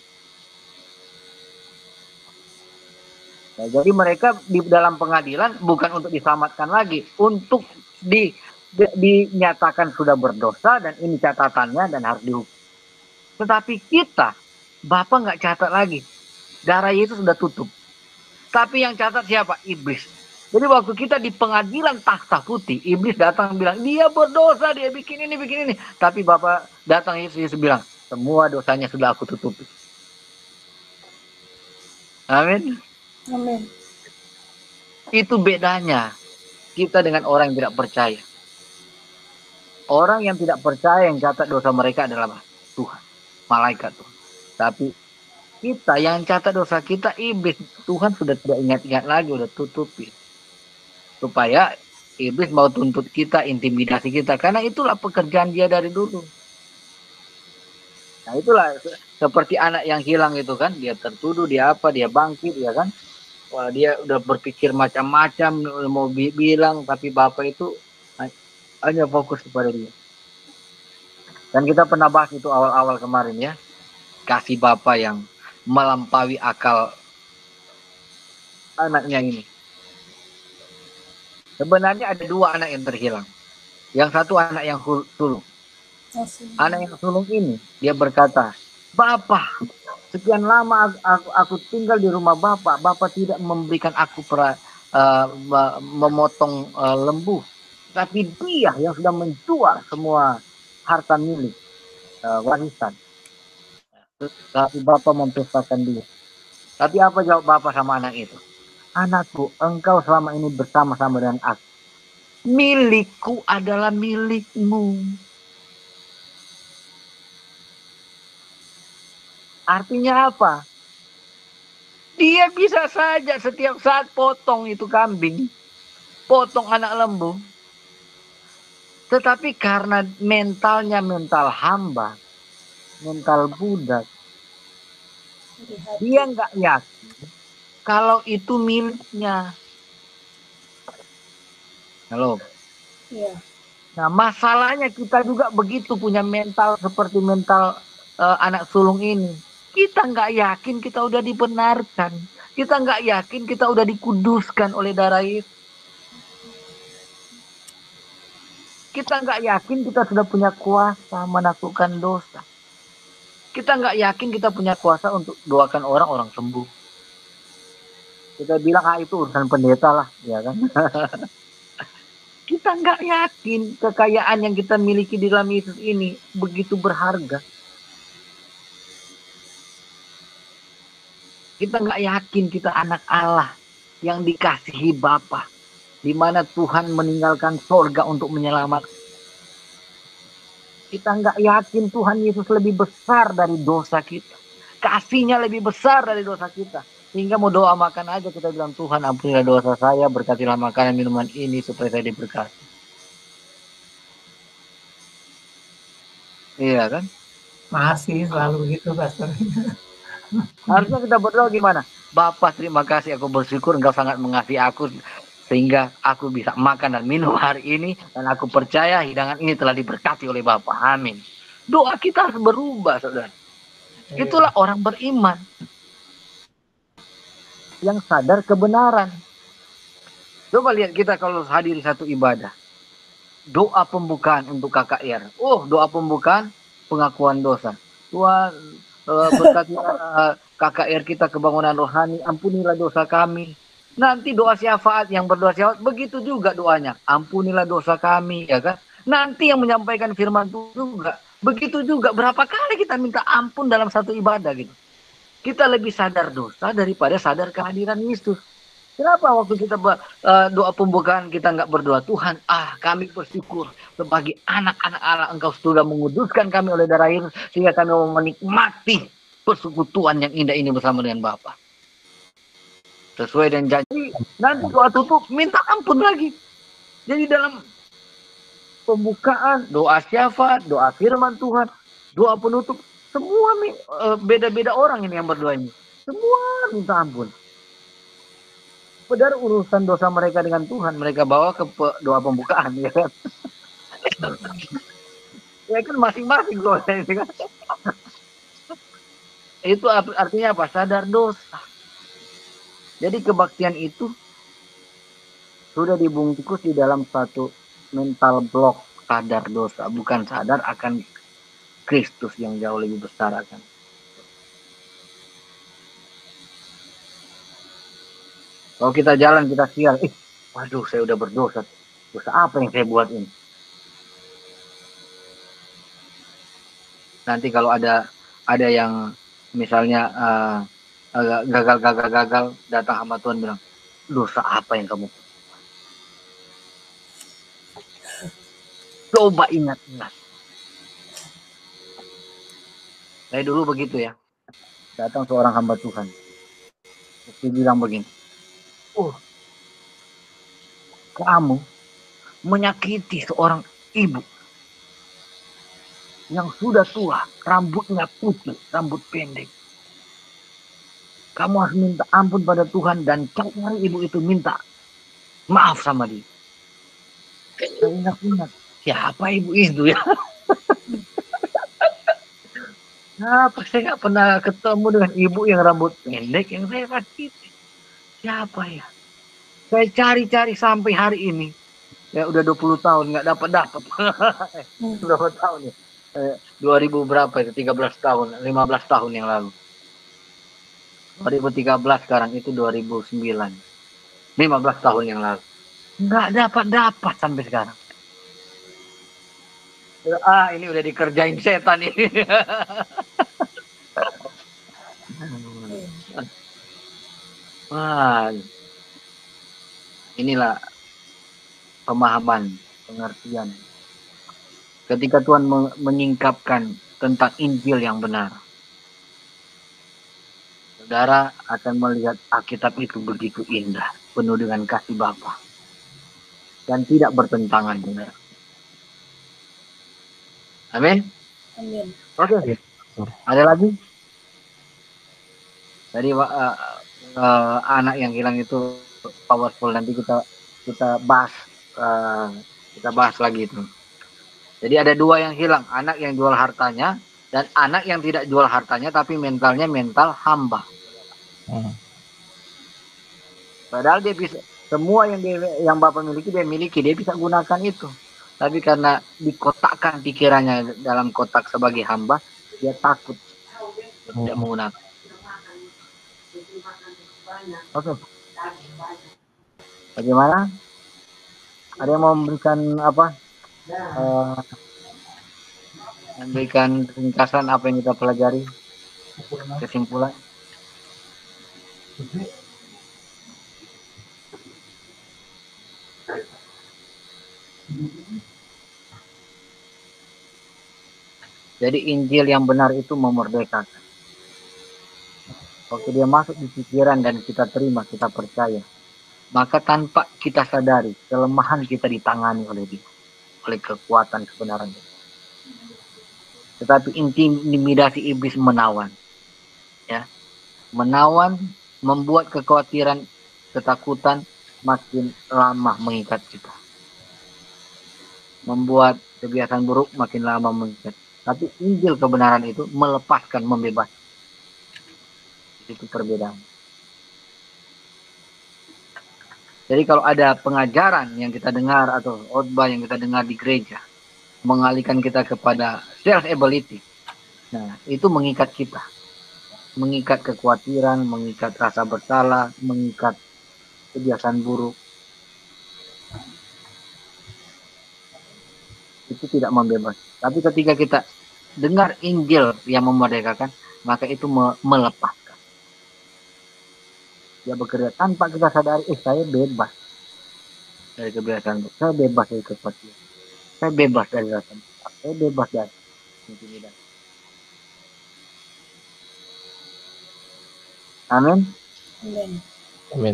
Nah, jadi mereka di dalam pengadilan bukan untuk diselamatkan lagi. Untuk di, di, dinyatakan sudah berdosa dan ini catatannya dan harus dihukum. Tetapi kita, Bapak nggak catat lagi. Darah Yesus sudah tutup. Tapi yang catat siapa? Iblis. Jadi waktu kita di pengadilan takhta putih, iblis datang bilang, dia berdosa, dia bikin ini, bikin ini. Tapi Bapak datang, Yesus, Yesus bilang, semua dosanya sudah aku tutupi. Amin. Amin. Itu bedanya kita dengan orang yang tidak percaya. Orang yang tidak percaya yang catat dosa mereka adalah Tuhan, malaikat Tuhan. Tapi kita yang catat dosa kita, iblis, Tuhan sudah tidak ingat-ingat lagi, sudah tutupi. Supaya iblis mau tuntut kita, intimidasi kita. Karena itulah pekerjaan dia dari dulu. Nah itulah seperti anak yang hilang itu kan. Dia tertuduh, dia apa, dia bangkit ya kan. Wah, dia udah berpikir macam-macam, mau bilang. Tapi Bapak itu hanya fokus kepada dia. Dan kita pernah bahas itu awal-awal kemarin ya. Kasih Bapa yang melampaui akal anaknya ini. Sebenarnya ada dua anak yang terhilang. Yang satu anak yang sulung. Anak yang sulung ini, dia berkata, Bapa, sekian lama aku, aku tinggal di rumah Bapak. Bapak tidak memberikan aku pra, uh, memotong uh, lembu. Tapi dia yang sudah menjual semua harta milik uh, warisan. Tapi Bapak mempestakan dia. Tapi apa jawab Bapak sama anak itu? Anakku, engkau selama ini bersama-sama dengan aku. Milikku adalah milikmu. Artinya apa? Dia bisa saja setiap saat potong itu kambing, potong anak lembu. Tetapi karena mentalnya mental hamba, mental budak, dia nggak yakin kalau itu miliknya. Halo. Iya. Nah, masalahnya kita juga begitu punya mental seperti mental uh, anak sulung ini. Kita nggak yakin kita udah dibenarkan. Kita nggak yakin kita udah dikuduskan oleh darah Yesus. Kita nggak yakin kita sudah punya kuasa menaklukkan dosa. Kita nggak yakin kita punya kuasa untuk doakan orang, orang sembuh. Kita bilang, ah itu urusan pendeta lah, ya kan? Kita nggak yakin kekayaan yang kita miliki di dalam Yesus ini begitu berharga. Kita nggak yakin kita anak Allah yang dikasihi Bapa, di mana Tuhan meninggalkan sorga untuk menyelamatkan. Kita nggak yakin Tuhan Yesus lebih besar dari dosa kita. Kasihnya lebih besar dari dosa kita. Sehingga mau doa makan aja kita bilang, Tuhan ampunilah dosa saya, berkatilah makanan minuman ini supaya saya diberkati. Iya kan? Masih selalu begitu, Pastor. Harusnya kita berdoa gimana? Bapa, terima kasih, aku bersyukur Engkau sangat mengasihi aku sehingga aku bisa makan dan minum hari ini, dan aku percaya hidangan ini telah diberkati oleh Bapa. Amin. Doa kita harus berubah, saudara. Itulah orang beriman yang sadar kebenaran. Coba lihat kita kalau hadir di satu ibadah. Doa pembukaan untuk K K R. Oh, doa pembukaan pengakuan dosa. Tuhan uh, berkatilah K K R kita kebangunan rohani, ampunilah dosa kami. Nanti doa syafaat, yang berdoa syafaat begitu juga doanya, ampunilah dosa kami, ya kan? Nanti yang menyampaikan firman Tuhan juga begitu juga. Berapa kali kita minta ampun dalam satu ibadah gitu? Kita lebih sadar dosa daripada sadar kehadiran Yesus. Kenapa waktu kita uh, doa pembukaan kita nggak berdoa, Tuhan, ah kami bersyukur sebagai anak-anak Allah Engkau sudah menguduskan kami oleh darah Yesus sehingga kami mau menikmati persekutuan yang indah ini bersama dengan Bapa. Sesuai dengan janji, nanti doa tutup minta ampun lagi. Jadi dalam pembukaan, doa syafaat, doa firman Tuhan, doa penutup, semua beda-beda orang ini yang berdoa ini. Semua minta ampun. Padahal urusan dosa mereka dengan Tuhan, mereka bawa ke doa pembukaan, ya kan? Ya kan masing-masing doa ini kan. Itu artinya apa? Sadar dosa. Jadi kebaktian itu sudah dibungkus di dalam satu mental block sadar dosa, bukan sadar akan Kristus yang jauh lebih besar akan. Kalau kita jalan, kita sial, eh, waduh saya udah berdosa. Dosa apa yang saya buat ini? Nanti kalau ada ada yang misalnya uh, gagal-gagal-gagal datang sama Tuhan bilang, dosa apa yang kamu? Coba ingat-ingat. Saya dulu begitu ya. Datang seorang hamba Tuhan. Dia bilang begini. Oh, kamu menyakiti seorang ibu yang sudah tua, rambutnya putih, rambut pendek. Kamu harus minta ampun pada Tuhan dan cari ibu itu minta maaf sama dia. Saya ingat-ingat, siapa ibu itu ya? Kenapa saya nggak pernah ketemu dengan ibu yang rambut pendek yang saya sakiti? Siapa ya? Saya cari-cari sampai hari ini. Ya udah dua puluh tahun nggak dapat dapat. Hmm. Berapa tahun ya? Eh, dua ribu berapa itu? tiga belas tahun, lima belas tahun yang lalu. dua ribu tiga belas sekarang itu dua ribu sembilan. lima belas tahun yang lalu. Nggak dapat-dapat sampai sekarang. Ah, ini udah dikerjain setan ini. Wah, inilah pemahaman, pengertian. Ketika Tuhan me- menyingkapkan tentang Injil yang benar, saudara akan melihat Alkitab itu begitu indah, penuh dengan kasih Bapa, dan tidak bertentangan dengan. Amin. Amin. Oke, ada lagi? Tadi uh, uh, anak yang hilang itu powerful. Nanti kita kita bahas uh, kita bahas lagi itu. Jadi ada dua yang hilang, anak yang jual hartanya dan anak yang tidak jual hartanya tapi mentalnya mental hamba. Hmm. Padahal dia bisa semua yang dia, yang Bapak miliki dia miliki, dia bisa gunakan itu. Tapi karena dikotakkan pikirannya dalam kotak sebagai hamba, dia takut dia tidak Hmm. menggunakan. Oke. Bagaimana? Ada yang mau memberikan apa? Uh, memberikan ringkasan apa yang kita pelajari? Kesimpulan? Jadi Injil yang benar itu memerdekakan. Waktu dia masuk di pikiran dan kita terima, kita percaya, maka tanpa kita sadari, kelemahan kita ditangani oleh dia, oleh kekuatan kebenaran. Tetapi intimidasi iblis menawan, ya, menawan, membuat kekhawatiran, ketakutan makin lama mengikat kita, membuat kebiasaan buruk makin lama mengikat. Tapi Injil kebenaran itu melepaskan, membebaskan. Itu perbedaan. Jadi kalau ada pengajaran yang kita dengar atau khotbah yang kita dengar di gereja mengalihkan kita kepada self ability, nah itu mengikat kita, mengikat kekhawatiran, mengikat rasa bersalah, mengikat kebiasaan buruk. Itu tidak membebaskan. Tapi ketika kita dengar Injil yang memerdekakan, maka itu melepaskan. Dia bekerja tanpa kita sadari, eh saya bebas dari kebiasaan, saya bebas dari kekhawatiran, saya bebas dari rasa bersalah, saya bebas dari intimidasi. Amin. Amin. Amin.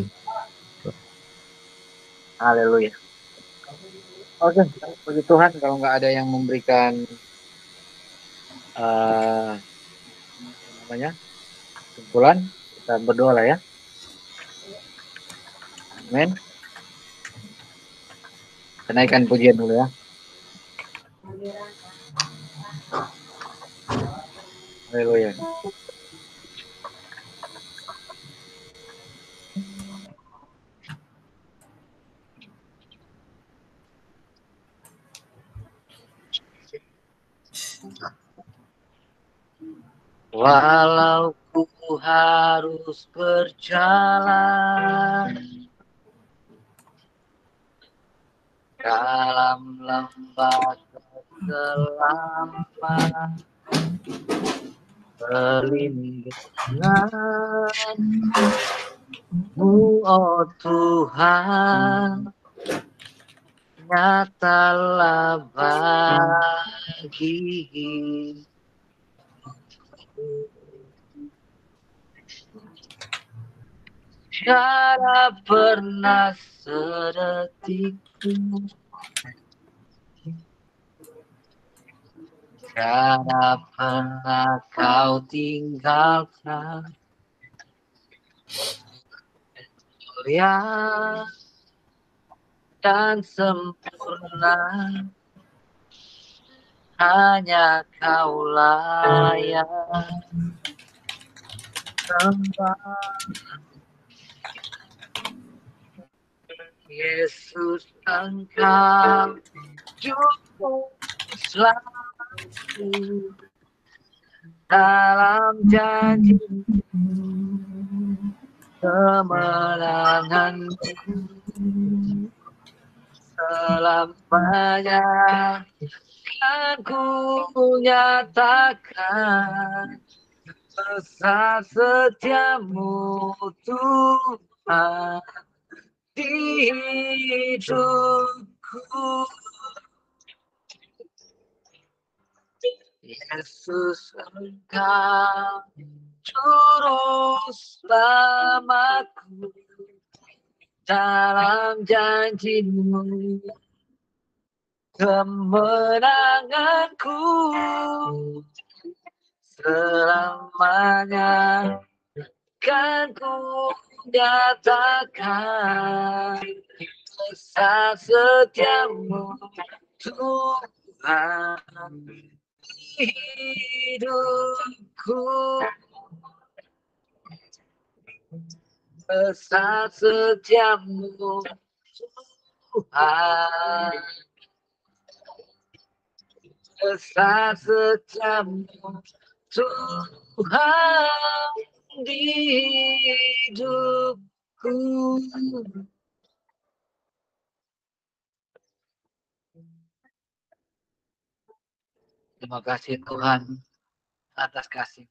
Haleluya. Oke, puji Tuhan kalau nggak ada yang memberikan uh, namanya kesimpulan, kita berdoa lah ya. Amin. Kenaikan pujian dulu ya. Haleluya. Walau ku harus berjalan dalam lembah kegelapan, perlindungan-Mu, oh Tuhan, nyatalah bagi tiada pernah sedetik pun, tiada pernah Kau tinggalkan. Mulia dan sempurna hanya Kaulah yang sembah. Yesus, Engkau juru selamatku, dalam janji kemenanganku selamanya kan ku nyatakan besar setiamu Tuhan di hidupku. Yesus, Engkau juru selamatku, dalam janji-Mu kemenanganku selamanya kan ku nyatakan besar setiamu Tuhan di hidupku. Besar setiamu Tuhan, besar setiamu Tuhan di hidupku. Terima kasih Tuhan atas kasih.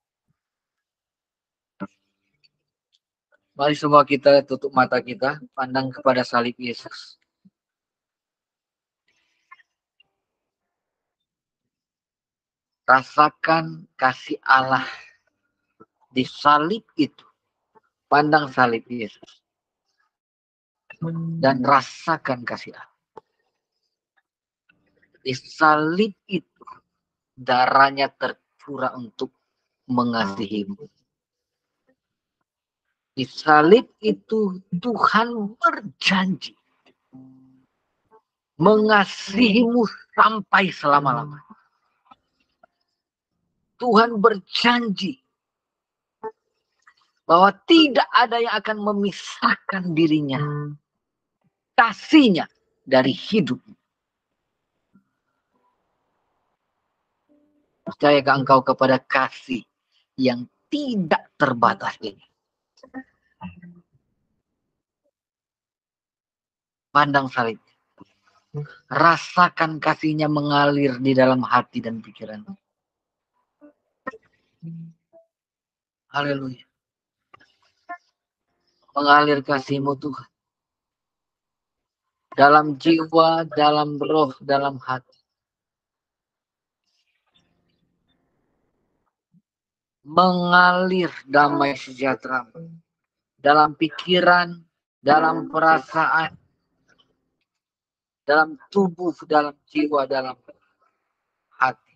Mari semua kita tutup mata kita, pandang kepada salib Yesus. Rasakan kasih Allah di salib itu. Pandang salib Yesus. Dan rasakan kasih Allah. Di salib itu, darahnya tercurah untuk mengasihimu. Di salib itu Tuhan berjanji mengasihimu sampai selama-lamanya. Tuhan berjanji bahwa tidak ada yang akan memisahkan dirinya, kasihnya dari hidupmu. Percayakah engkau kepada kasih yang tidak terbatas ini? Pandang salib. Rasakan kasihnya mengalir di dalam hati dan pikiran. Haleluya. Mengalir kasih-Mu Tuhan. Dalam jiwa, dalam roh, dalam hati. Mengalir damai sejahtera. Dalam pikiran, dalam perasaan, dalam tubuh, dalam jiwa, dalam hati.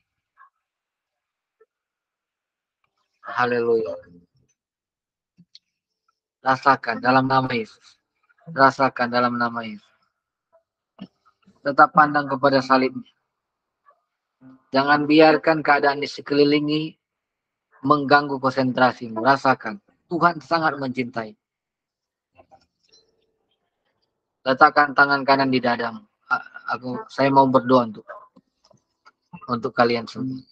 Haleluya. Rasakan dalam nama Yesus. Rasakan dalam nama Yesus. Tetap pandang kepada salibnya. Jangan biarkan keadaan di sekelilingi mengganggu konsentrasimu. Rasakan. Tuhan sangat mencintai. Letakkan tangan kanan di dadamu. Aku, saya mau berdoa untuk untuk kalian semua.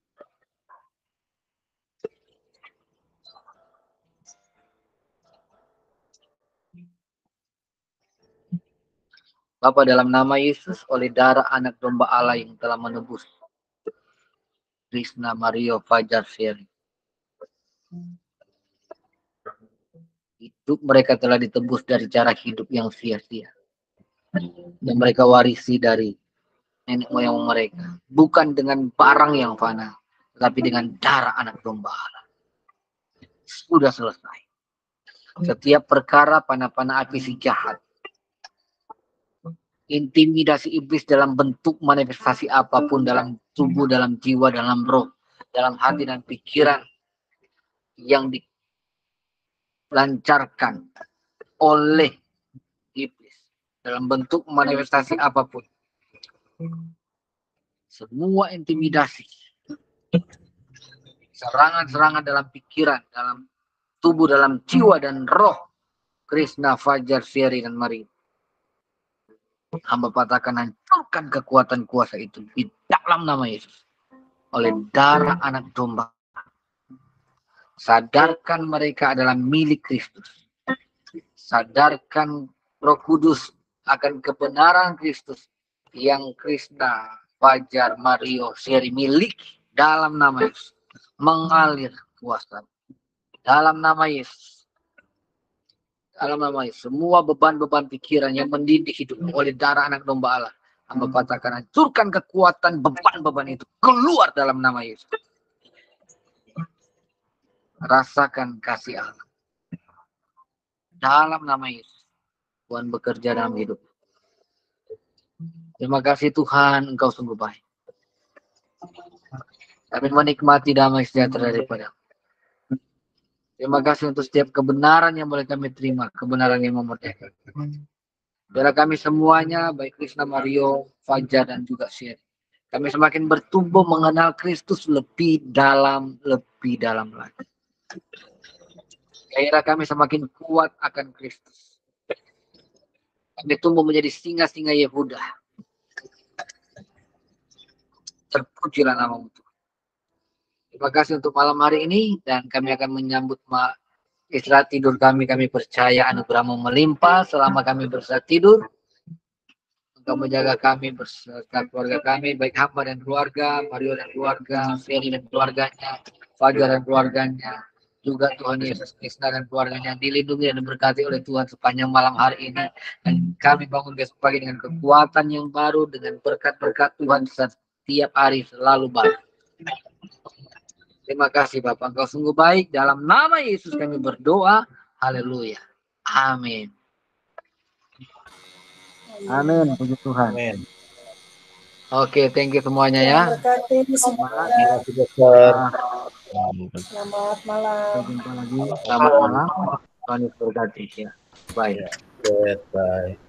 Bapa, dalam nama Yesus, oleh darah anak domba Allah yang telah menebus Krishna Mario Fajar Seri, hidup mereka telah ditebus dari cara hidup yang sia-sia yang mereka warisi dari nenek moyang mereka, bukan dengan barang yang fana, tetapi dengan darah anak domba Allah. Sudah selesai. Setiap perkara panah-panah api si jahat, intimidasi iblis dalam bentuk manifestasi apapun dalam tubuh, dalam jiwa, dalam roh, dalam hati dan pikiran yang dilancarkan oleh iblis dalam bentuk manifestasi apapun, semua intimidasi, serangan-serangan dalam pikiran, dalam tubuh, dalam jiwa dan roh Krishna, Fajar, Sherry, dan Mari. Hamba patahkan, hancurkan kekuatan kuasa itu di dalam nama Yesus. Oleh darah anak domba. Sadarkan mereka adalah milik Kristus. Sadarkan Roh Kudus akan kebenaran Kristus yang Krishna, Fajar, Mario, Sherry miliki dalam nama Yesus. Mengalir kuasa dalam nama Yesus. Dalam nama Yesus. Semua beban-beban pikiran yang mendidik hidup oleh darah anak domba Allah, hamba katakan, hancurkan kekuatan beban-beban itu keluar dalam nama Yesus. Rasakan kasih Allah dalam nama Yesus. Tuhan bekerja dalam hidup. Terima kasih Tuhan, Engkau sungguh baik. Kami menikmati damai sejahtera daripada. Terima kasih untuk setiap kebenaran yang boleh kami terima, kebenaran yang memerdekakan. Biarlah kami semuanya, baik Krishna, Mario, Fajar, dan juga Sherry, kami semakin bertumbuh mengenal Kristus lebih dalam, lebih dalam lagi. Gairah kami semakin kuat akan Kristus. Kami tumbuh menjadi singa-singa Yehuda. Terpujilah namamu Tuhan. Terima kasih untuk malam hari ini, dan kami akan menyambut istirahat tidur kami. Kami percaya anugerah-Mu melimpah selama kami beristirahat tidur. Engkau menjaga kami beserta keluarga kami, baik hamba dan keluarga, Mario dan keluarga, Ferry dan keluarganya, Fajar dan keluarganya, juga Tuhan Yesus Kristus dan keluarganya dilindungi dan diberkati oleh Tuhan sepanjang malam hari ini. Dan kami bangun besok pagi dengan kekuatan yang baru, dengan berkat-berkat Tuhan setiap hari selalu baru. Terima kasih Bapak, Engkau sungguh baik. Dalam nama Yesus kami berdoa. Haleluya. Amin. Amin. Puji Tuhan. Amin. Oke, thank you semuanya ya. Berkati semuanya. Selamat malam. Sampai jumpa lagi. Selamat malam. Tuhan Yesus berkati ya. Bye. Bye.